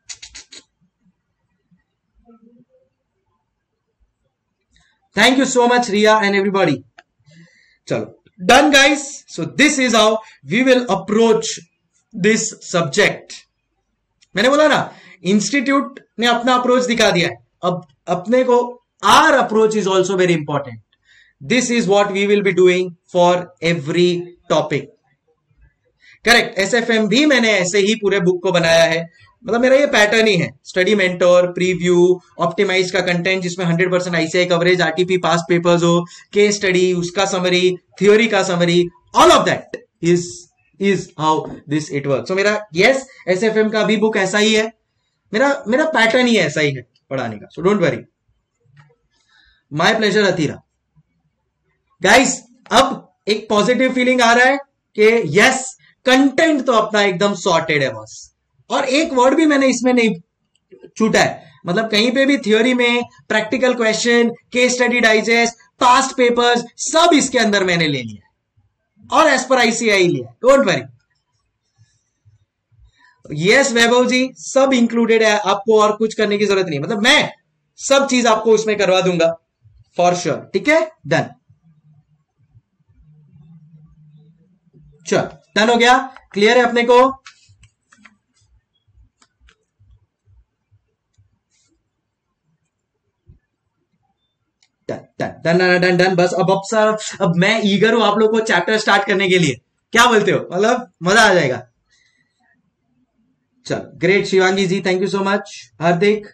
Thank you so much Riya and everybody. Chalo, done guys. So this is how we will approach this subject. मैंने बोला ना, institute ने अपना approach दिखा दिया है, अब अपने को our approach is also very important. This is what we will be doing for every topic. Correct, S F M भी मैंने ऐसे ही पूरे बुक को बनाया है, मतलब मेरा ये पैटर्न ही है। स्टडी मेंटोर, प्रीव्यू, ऑप्टिमाइज का कंटेंट जिसमें hundred percent ICI coverage, RTP past papers हो, केस स्टडी उसका समरी, थ्योरी का summary, all of that is is how this it work. So मेरा यस एस एफ एम का भी book ऐसा ही है, मेरा मेरा पैटर्न ही ऐसा ही है पढ़ाने का। So don't worry, my pleasure Athira. Guys अब एक पॉजिटिव फीलिंग आ रहा है कि यस कंटेंट तो अपना एकदम सॉर्टेड है बस। और एक वर्ड भी मैंने इसमें नहीं छूटा है, मतलब कहीं पे भी थ्योरी में practical question, case study digest, past papers सब इसके अंदर मैंने ले लिया और एज पर आईसीआई लिया। Don't worry, yes Vaibhav ji सब इंक्लूडेड है, आपको और कुछ करने की जरूरत नहीं, मतलब मैं सब चीज आपको उसमें करवा दूंगा फॉर श्योर। ठीक है, डन, चल डन हो गया, क्लियर है अपने को। Done done done done done बस अब अब सर अब मैं ईगर हूं आप लोग को चैप्टर स्टार्ट करने के लिए, क्या बोलते हो, मतलब मजा आ जाएगा। चल great Shivangi ji, thank you so much. Hardik,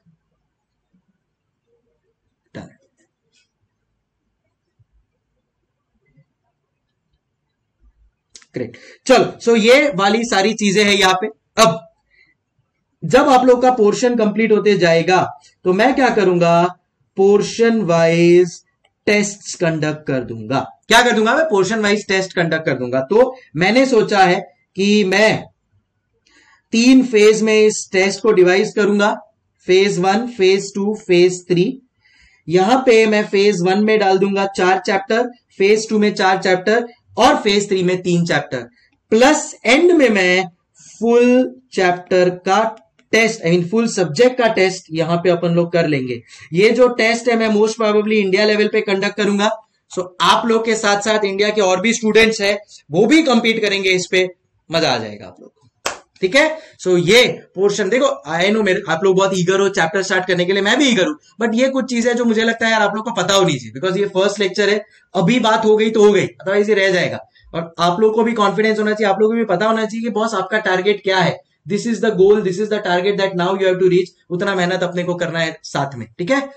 great. चलो सो ये वाली सारी चीजें हैं यहां पे। अब जब आप लोग का पोर्शन कंप्लीट होते जाएगा तो मैं क्या करूंगा, पोर्शन वाइज टेस्ट कंडक्ट कर दूंगा। क्या कर दूंगा मैं, पोर्शन वाइज टेस्ट कंडक्ट कर दूंगा। तो मैंने सोचा है कि मैं तीन फेज में इस टेस्ट को डिवाइड करूंगा, phase one, phase two, phase three. यहां पे मैं फेज वन में डाल दूंगा चार चैप्टर, फेज टू में चार चैप्टर और फेज थ्री में तीन चैप्टर, प्लस एंड में मैं फुल चैप्टर का test, I mean full subject का टेस्ट यहां पे अपन लोग कर लेंगे। ये जो टेस्ट है मैं मोस्ट प्रोबेबली इंडिया लेवल पे कंडक्ट करूंगा। सो so, आप लोग के साथ साथ इंडिया के और भी स्टूडेंट्स हैं वो भी कंपीट करेंगे इस पे, मजा आ जाएगा आप लोग को। ठीक है, सो so, ये पोर्शन देखो, आई नो मेरे आप लोग बहुत ईगर हो चैप्टर स्टार्ट करने के लिए, मैं भी ईगर हूं, बट ये कुछ चीजें जो मुझे लगता है यार आप लोग को पता होनी चाहिए, बिकॉज ये फर्स्ट लेक्चर है, अभी बात हो गई तो हो गई, अदरवाइज ये रह जाएगा। और आप लोग को भी कॉन्फिडेंस होना चाहिए, आप लोगों को भी पता होना चाहिए कि बॉस आपका टारगेट क्या है, this is the goal, this is the target that now you have to reach. उतना मेहनत अपने को करना है साथ में। ठीक है,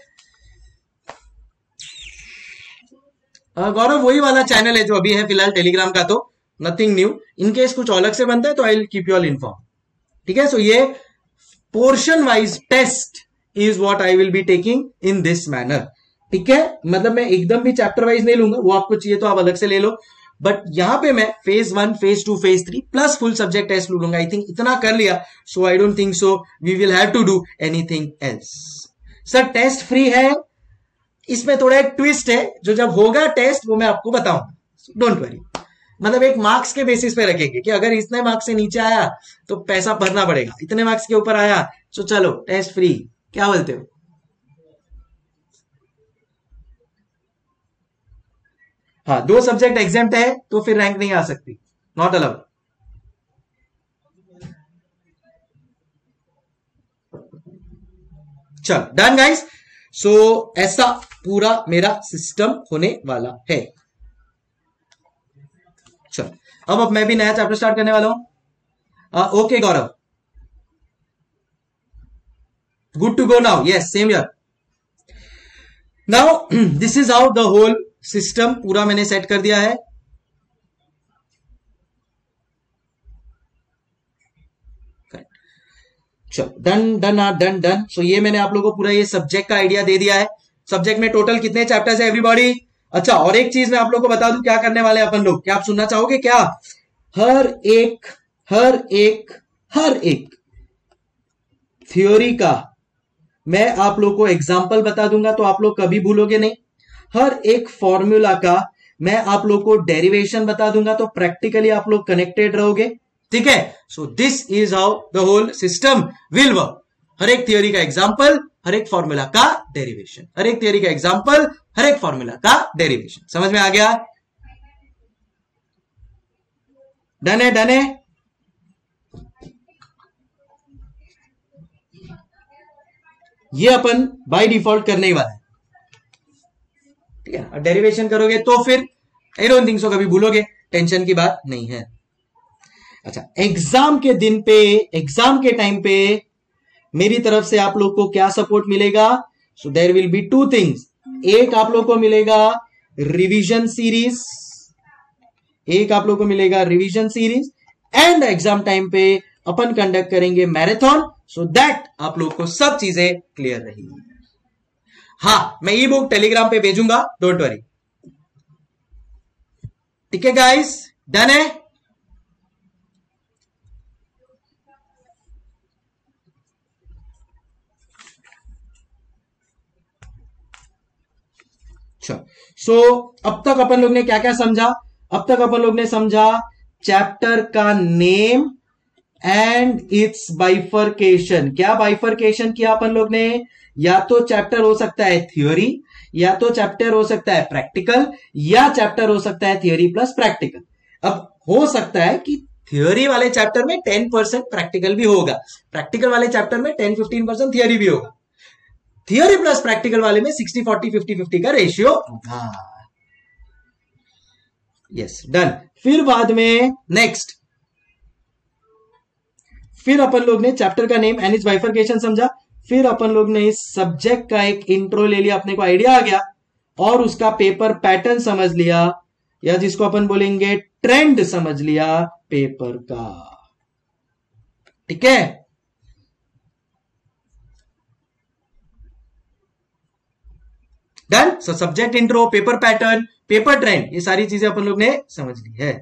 गौरव वही वाला चैनल है जो अभी है फिलहाल टेलीग्राम का, तो नथिंग न्यू। इनकेस कुछ अलग से बनता है तो I will keep you all inform. ठीक है, सो ये portion wise test is what I will be taking in this manner. ठीक है, मतलब मैं एकदम भी चैप्टर वाइज नहीं लूंगा, वो आपको चाहिए तो आप अलग से ले लो, बट यहां पे मैं phase one, phase two, phase three plus full subject test लूंगा। आई थिंक इतना कर लिया, so I don't think so we will have to do anything else. Sir test free है, इसमें थोड़ा एक ट्विस्ट है, जो जब होगा टेस्ट वो मैं आपको बताऊंगा, डोंट वरी। मतलब एक मार्क्स के बेसिस पे रखेंगे कि अगर इतने मार्क्स से नीचे आया तो पैसा भरना पड़ेगा, इतने मार्क्स के ऊपर आया तो चलो टेस्ट फ्री, क्या बोलते हो। हाँ, दो सब्जेक्ट एग्जाम्प्ट है तो फिर रैंक नहीं आ सकती, नॉट अलाउड। चल डन गाइस, सो ऐसा पूरा मेरा सिस्टम होने वाला है। चल अब अब मैं भी नया चैप्टर स्टार्ट करने वाला हूं। Okay Gaurav, good to go now, yes same year. Now this is how the whole system पूरा मैंने सेट कर दिया है। चलो done done done done. So ये मैंने आप लोगों को पूरा ये सब्जेक्ट का आइडिया दे दिया है। सब्जेक्ट में टोटल कितने चैप्टर्स है एवरीबॉडी? अच्छा, और एक चीज मैं आप लोगों को बता दूं क्या करने वाले अपन लोग, क्या आप सुनना चाहोगे क्या? हर एक हर एक हर एक थ्योरी का मैं आप लोग को एग्जाम्पल बता दूंगा, तो आप लोग कभी भूलोगे नहीं। हर एक फॉर्मूला का मैं आप लोग को डेरिवेशन बता दूंगा, तो प्रैक्टिकली आप लोग कनेक्टेड रहोगे। ठीक है, so this is how the whole system will work. हर एक थ्योरी का एग्जाम्पल, हर एक फॉर्मूला का डेरिवेशन, हर एक थ्योरी का एग्जाम्पल, हर एक फॉर्मूला का डेरिवेशन। समझ में आ गया? डन है, डन है। ये अपन बाय डिफॉल्ट करने ही वाला है। ठीक है, डेरिवेशन करोगे तो फिर आई डोंट थिंक सो कभी भूलोगे, टेंशन की बात नहीं है। अच्छा, एग्जाम के दिन पे, एग्जाम के टाइम पे मेरी तरफ से आप लोग को क्या सपोर्ट मिलेगा? So there will be two things. एक आप लोग को मिलेगा रिवीजन सीरीज, एक आप लोग को मिलेगा revision series, and exam time पे अपन कंडक्ट करेंगे मैराथन, सो दैट आप लोग को सब चीजें क्लियर रहेगी। हाँ, मैं ई बुक टेलीग्राम पे भेजूंगा, डोंट वरी। ठीक है गाइस, डन है? सो so, अब तक अपन लोग ने क्या क्या समझा? अब तक अपन लोग ने समझा चैप्टर का नेम एंड इट्स बाइफरकेशन। क्या बाइफरकेशन किया अपन लोग ने? या तो चैप्टर हो सकता है थ्योरी, या तो चैप्टर हो सकता है प्रैक्टिकल, या चैप्टर हो सकता है थ्योरी प्लस प्रैक्टिकल। अब हो सकता है कि थ्योरी वाले चैप्टर में टेन परसेंट प्रैक्टिकल भी होगा, प्रैक्टिकल वाले चैप्टर में टेन फिफ्टीन परसेंट थियोरी भी होगा, थियोरी प्लस प्रैक्टिकल वाले में सिक्सटी फोर्टी फिफ्टी फिफ्टी का रेशियो होगा। Yes, done. फिर बाद में नेक्स्ट, फिर अपन लोग ने चैप्टर का नेम एंड इट्स बाइफरकेशन समझा। फिर अपन लोग ने इस सब्जेक्ट का एक इंट्रो ले लिया, अपने को आइडिया आ गया, और उसका पेपर पैटर्न समझ लिया, या जिसको अपन बोलेंगे ट्रेंड समझ लिया पेपर का। ठीक है, done. So subject intro, paper pattern, paper trend, ये सारी चीजें अपन लोग ने समझ ली है।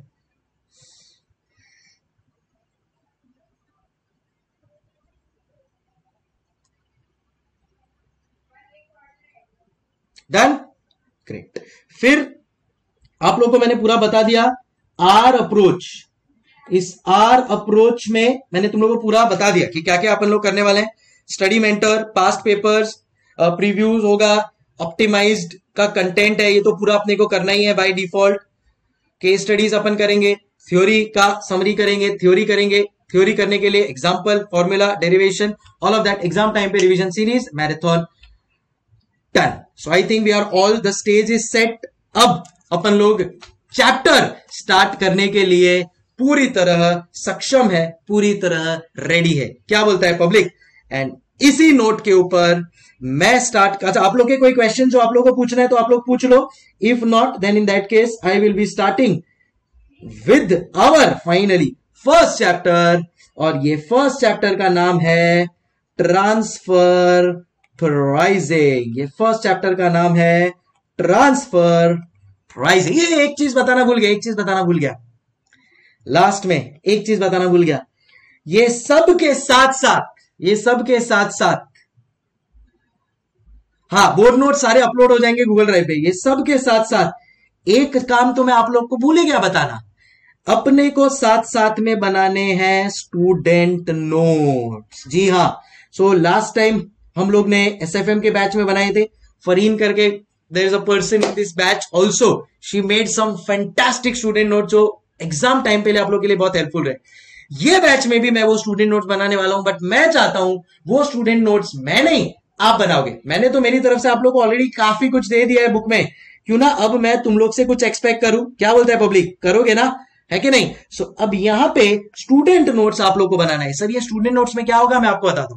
Done, great. फिर आप लोग को मैंने पूरा बता दिया आर अप्रोच। इस आर अप्रोच में मैंने तुम लोगों को पूरा बता दिया कि क्या क्या अपन लोग करने वाले हैं। Study mentor, past papers, previews होगा, ऑप्टिमाइज्ड का कंटेंट है, ये तो पूरा अपने को करना ही है बाय डिफॉल्ट। केस स्टडीज अपन करेंगे, थ्योरी का समरी करेंगे, थ्योरी करेंगे, थ्योरी करने के लिए example, formula, derivation, all of that. Exam time पे revision series, marathon, done. So I think we are all the stage is set. अब अपन लोग चैप्टर स्टार्ट करने के लिए पूरी तरह सक्षम है, पूरी तरह रेडी है। क्या बोलता है पब्लिक? एंड इसी नोट के ऊपर मैं स्टार्ट। अच्छा, आप लोग के कोई क्वेश्चन जो आप लोगों को पूछना है तो आप लोग पूछ लो। If not then in that case I will be starting with our finally first chapter, और ये फर्स्ट चैप्टर का नाम है ट्रांसफर प्राइसिंग। ये फर्स्ट चैप्टर का नाम है ट्रांसफर प्राइसिंग। ये एक चीज बताना भूल गया, एक चीज बताना भूल गया लास्ट में, एक चीज बताना भूल गया। ये सब के साथ साथ, ये सब के साथ साथ, हाँ, बोर्ड नोट सारे अपलोड हो जाएंगे गूगल ड्राइव पे। ये सब के साथ साथ एक काम तो मैं आप लोग को भूल ही गया बताना, अपने को साथ साथ में बनाने हैं स्टूडेंट नोट्स। जी हाँ, सो लास्ट टाइम हम लोग ने एसएफएम के बैच में बनाए थे, फरीन करके there is a person in this batch also, she made some fantastic student note जो एग्जाम टाइम पे आप लोग के लिए बहुत हेल्पफुल रहे। ये बैच में भी मैं वो स्टूडेंट नोट्स बनाने वाला हूं, बट मैं चाहता हूं वो स्टूडेंट नोट्स मैं नहीं, आप बनाओगे। मैंने तो मेरी तरफ से आप लोग को ऑलरेडी काफी कुछ दे दिया है बुक में, क्यों ना अब मैं तुम लोग से कुछ एक्सपेक्ट करूं। क्या बोलता है पब्लिक? करोगे ना, है कि नहीं? सो so, अब यहां पे स्टूडेंट नोट्स आप लोग को बनाना है। सर ये स्टूडेंट नोट्स में क्या होगा मैं आपको बताता हूं।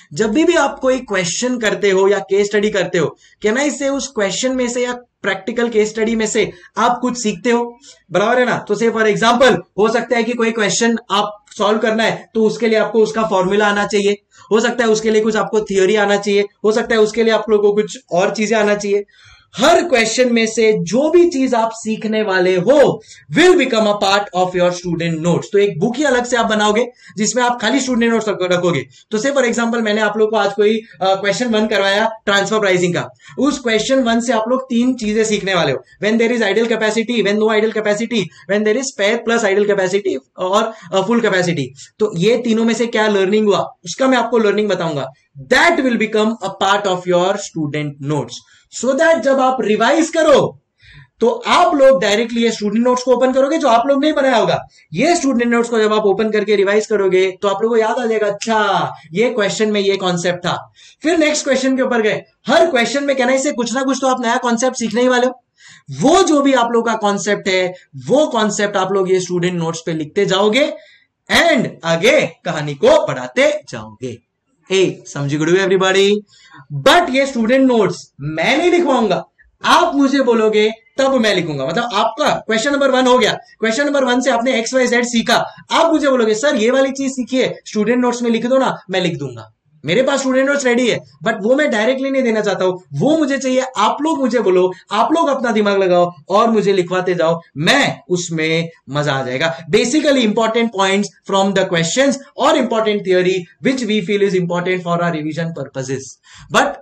जब भी भी आप कोई क्वेश्चन करते हो या केस स्टडी करते हो, क्या ना इससे उस क्वेश्चन में से या प्रैक्टिकल केस स्टडी में से आप कुछ सीखते हो, बराबर है ना। तो से फॉर एग्जांपल हो सकता है कि कोई क्वेश्चन आप सॉल्व करना है तो उसके लिए आपको उसका फॉर्मूला आना चाहिए, हो सकता है उसके लिए कुछ आपको थियोरी आना चाहिए, हो सकता है उसके लिए आप लोगों को कुछ और चीजें आना चाहिए। हर क्वेश्चन में से जो भी चीज आप सीखने वाले हो will become a part of your student notes. तो एक बुक ही अलग से आप बनाओगे जिसमें आप खाली स्टूडेंट नोट्स रखोगे। तो से फॉर एग्जांपल मैंने आप लोग को आज कोई क्वेश्चन वन करवाया ट्रांसफर प्राइसिंग का, उस क्वेश्चन वन से आप लोग तीन चीजें सीखने वाले हो, when there is ideal capacity, when no ideal capacity, when there is spare plus ideal capacity और फुल कैपेसिटी। तो ये तीनों में से क्या लर्निंग हुआ उसका मैं आपको लर्निंग बताऊंगा। That will become a part of your student notes, so that जब आप रिवाइज करो तो आप लोग डायरेक्टली ये स्टूडेंट नोट्स को ओपन करोगे जो आप लोग नहीं बनाया होगा। ये स्टूडेंट नोट्स को जब आप ओपन करके रिवाइज करोगे तो आप लोगों को याद आ जाएगा, अच्छा ये क्वेश्चन में ये कॉन्सेप्ट था। फिर नेक्स्ट क्वेश्चन के ऊपर गए, हर क्वेश्चन में कहना इससे कुछ ना कुछ तो आप नया कॉन्सेप्ट सीखने ही वाले हो। वो जो भी आप लोग का कॉन्सेप्ट है वो कॉन्सेप्ट आप लोग ये स्टूडेंट नोट्स पे लिखते जाओगे एंड आगे कहानी को बढ़ाते जाओगे। ए समझी गुड एवरीबॉडी। बट ये स्टूडेंट नोट्स मैं नहीं लिखवाऊंगा, आप मुझे बोलोगे तब मैं लिखूंगा। मतलब आपका क्वेश्चन नंबर वन हो गया, क्वेश्चन नंबर वन से आपने एक्स वाई जेड सीखा, आप मुझे बोलोगे सर ये वाली चीज सीखिए स्टूडेंट नोट्स में लिख दो ना, मैं लिख दूंगा। मेरे पास स्टूडेंट नोट्स रेडी है बट वो मैं डायरेक्टली नहीं देना चाहता हूं, वो मुझे चाहिए आप लोग मुझे बोलो, आप लोग अपना दिमाग लगाओ और मुझे लिखवाते जाओ, मैं उसमें मजा आ जाएगा। Basically important points from the questions और important theory which we feel is important for our revision purposes. But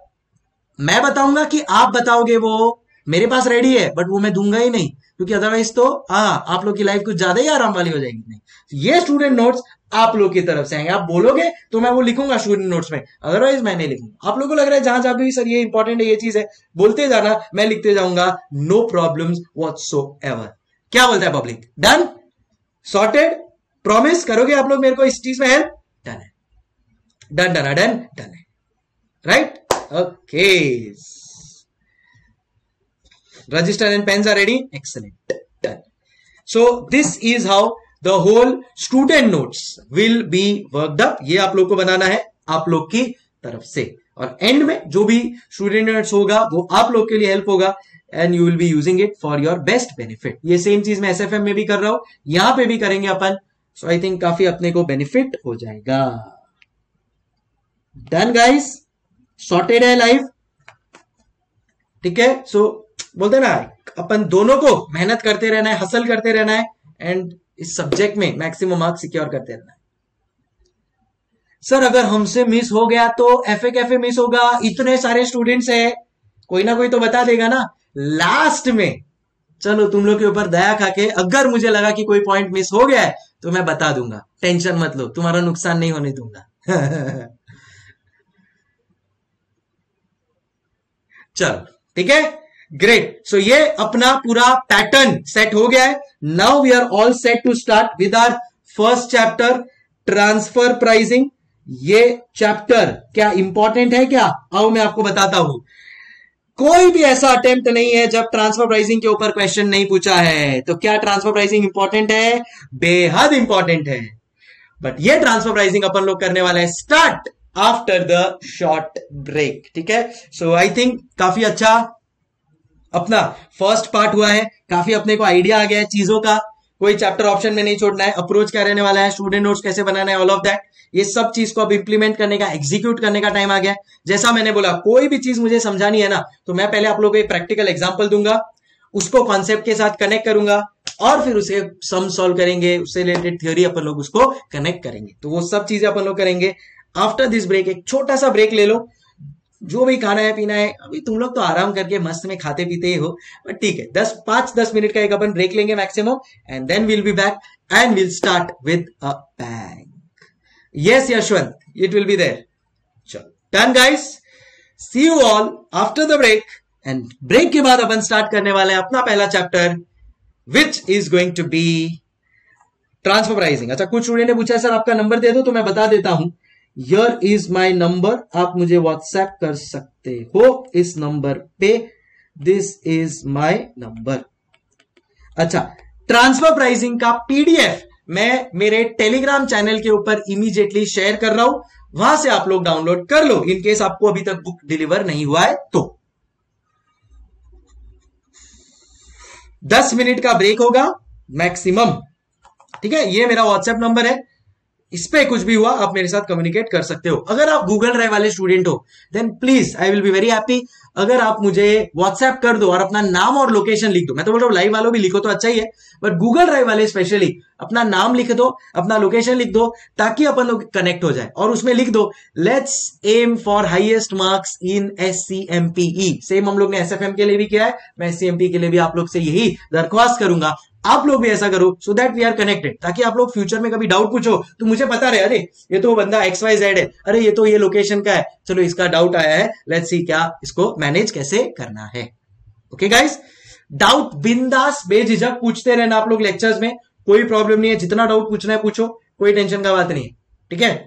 मैं बताऊंगा कि आप बताओगे वो मेरे पास रेडी है बट वो मैं दूंगा ही नहीं, क्योंकि अदरवाइज तो हाँ आप लोग की लाइफ कुछ ज्यादा ही आराम वाली हो जाएगी। नहीं, ये स्टूडेंट नोट्स आप लोग की तरफ से आएंगे, आप बोलोगे तो मैं वो लिखूंगा स्टूडेंट नोट्स में, अदरवाइज मैं नहीं लिखूंगा। आप लोगों को लग रहा है जहां जहां भी सर ये इंपॉर्टेंट है ये चीज है बोलते जाना, मैं लिखते जाऊंगा, नो प्रॉब्लम्स व्हाटसोएवर। क्या बोलता है पब्लिक? डन, सॉर्टेड, प्रॉमिस करोगे आप लोग मेरे को इस चीज में हेल्प? डन है, डन डन डन डन है, right? Okay, register and pens are ready, excellent, done. So this is how the whole student notes will be worked up। ये आप लोग को बनाना है आप लोग की तरफ से, और एंड में जो भी स्टूडेंट नोट्स होगा वो आप लोग के लिए हेल्प होगा and you will be using it for your best benefit. ये सेम चीज मैं एसएफएम में भी कर रहा हूं, यहां पे भी करेंगे अपन, सो आई थिंक काफी अपने को बेनिफिट हो जाएगा। डन गाइस, सॉर्टेड है लाइफ, ठीक है। सो so, बोलते ना अपन दोनों को मेहनत करते रहना है, हसल करते रहना है एंड इस सब्जेक्ट में मैक्सिमम मार्क्स सिक्योर करते रहना है। सर अगर हमसे मिस हो गया तो एफए कैफे मिस होगा, इतने सारे स्टूडेंट्स है, कोई ना कोई तो बता देगा ना लास्ट में। चलो तुम लोग के ऊपर दया खाके, अगर मुझे लगा कि कोई पॉइंट मिस हो गया है तो मैं बता दूंगा, टेंशन मत लो, तुम्हारा नुकसान नहीं होने दूंगा। चलो ठीक है, ग्रेट। सो ये अपना पूरा पैटर्न सेट हो गया है। Now we are all set to start with our first chapter, transfer pricing. ये चैप्टर क्या इंपॉर्टेंट है क्या? आओ मैं आपको बताता हूं। कोई भी ऐसा अटेम्प्ट नहीं है जब ट्रांसफर प्राइसिंग के ऊपर क्वेश्चन नहीं पूछा है। तो क्या ट्रांसफर प्राइसिंग इंपॉर्टेंट है? बेहद इंपॉर्टेंट है। बट ये ट्रांसफर प्राइसिंग अपन लोग करने वाला है start after the short break, ठीक है। सो आई थिंक काफी अच्छा अपना फर्स्ट पार्ट हुआ है, काफी अपने को आइडिया आ गया है चीजों का। कोई चैप्टर ऑप्शन में नहीं छोड़ना है, अप्रोच क्या रहने वाला है, स्टूडेंट नोट्स कैसे बनाना है, ऑल ऑफ दैट, ये सब चीज को अब इंप्लीमेंट करने का, एग्जीक्यूट करने का टाइम आ गया है। जैसा मैंने बोला, कोई भी चीज मुझे समझानी है ना तो मैं पहले आप लोगों को एक प्रैक्टिकल एग्जांपल दूंगा, उसको कॉन्सेप्ट के साथ कनेक्ट करूंगा और फिर उसे सम सॉल्व करेंगे, उससे रिलेटेड थ्योरी अपन लोग उसको कनेक्ट करेंगे। तो वो सब चीजें अपन लोग करेंगे आफ्टर दिस ब्रेक। एक छोटा सा ब्रेक ले लो, जो भी खाना है पीना है, अभी तुम लोग तो आराम करके मस्त में खाते पीते ही हो, बट ठीक है, दस पांच दस मिनट का एक अपन ब्रेक लेंगे maximum and then will be back and will start with a bang. Yes Yashwant, it will be there. चलो done guys, see you all after the break. And break के बाद अपन स्टार्ट करने वाले हैं अपना पहला chapter which is going to be transfer pricing. अच्छा, कुछ स्टूडेंट ने पूछा सर आपका नंबर दे दो, तो मैं बता देता हूं, Here is my number, आप मुझे व्हाट्सएप कर सकते हो इस नंबर पे, दिस इज माय नंबर। अच्छा, ट्रांसफर प्राइसिंग का पीडीएफ मैं मेरे टेलीग्राम चैनल के ऊपर इमीडिएटली शेयर कर रहा हूं, वहां से आप लोग डाउनलोड कर लो, इन केस आपको अभी तक बुक डिलीवर नहीं हुआ है तो। दस मिनट का ब्रेक होगा मैक्सिमम, ठीक है। ये मेरा व्हाट्सएप नंबर है, इस पे कुछ भी हुआ आप मेरे साथ कम्युनिकेट कर सकते हो। अगर आप गूगल ड्राइव वाले स्टूडेंट हो then please I will be very happy अगर आप मुझे व्हाट्सएप कर दो और अपना नाम और लोकेशन लिख दो। मैं तो बोल रहा हूँ लाइव वालों भी लिखो तो अच्छा ही है, बट गूगल ड्राइव वाले स्पेशली अपना नाम लिख दो, अपना लोकेशन लिख दो, ताकि अपन लोग कनेक्ट हो जाए। और उसमें लिख दो let's aim for highest marks in S C M P E. Same हम लोग ने एस एफ एम के लिए भी किया है, मैं एस सी एम पी के लिए भी आप लोग से यही दरख्वास्त करूंगा, आप लोग भी ऐसा करो so that we are connected, ताकि आप लोग फ्यूचर में कभी डाउट पूछो तो मुझे पता रहे, अरे ये तो बंदा एक्स वाई जेड है, अरे ये तो ये लोकेशन का है, चलो इसका डाउट आया है, लेट्स सी क्या इसको मैनेज कैसे करना है। ओके गाइस, डाउट बिंदास बेझिझक पूछते रहना आप लोग लेक्चर्स में, कोई प्रॉब्लम नहीं है, जितना डाउट पूछना है पूछो, कोई टेंशन का बात नहीं है, ठीक है।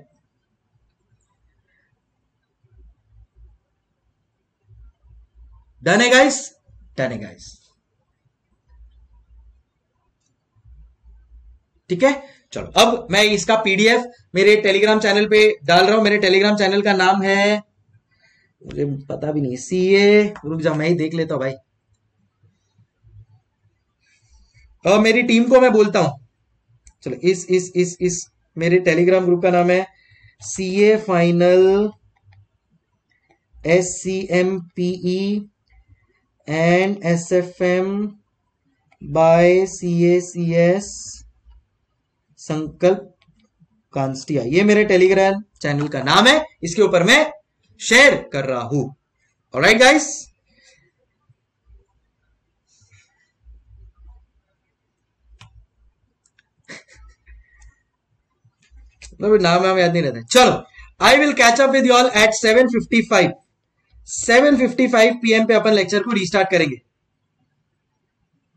डन है गाइस, डन है गाइस, ठीक है। चलो अब मैं इसका पीडीएफ मेरे टेलीग्राम चैनल पे डाल रहा हूं। मेरे टेलीग्राम चैनल का नाम है, मुझे पता भी नहीं, सी ए, रुक जा मैं ही देख लेता हूं भाई, और मेरी टीम को मैं बोलता हूं, चलो इस इस इस इस मेरे टेलीग्राम ग्रुप का नाम है C A final S C M P E and S F M by C A C S Sankalp Kanstia, ये मेरे टेलीग्राम चैनल का नाम है, इसके ऊपर मैं शेयर कर रहा हूं। ऑलराइट गाइस, नाम नाम याद नहीं रहता। चलो I will catch up with you all at seven fifty five, seven fifty five PM पे अपन लेक्चर को रीस्टार्ट करेंगे।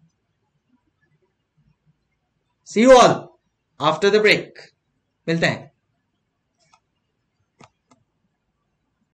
See you all after the break, मिलते हैं।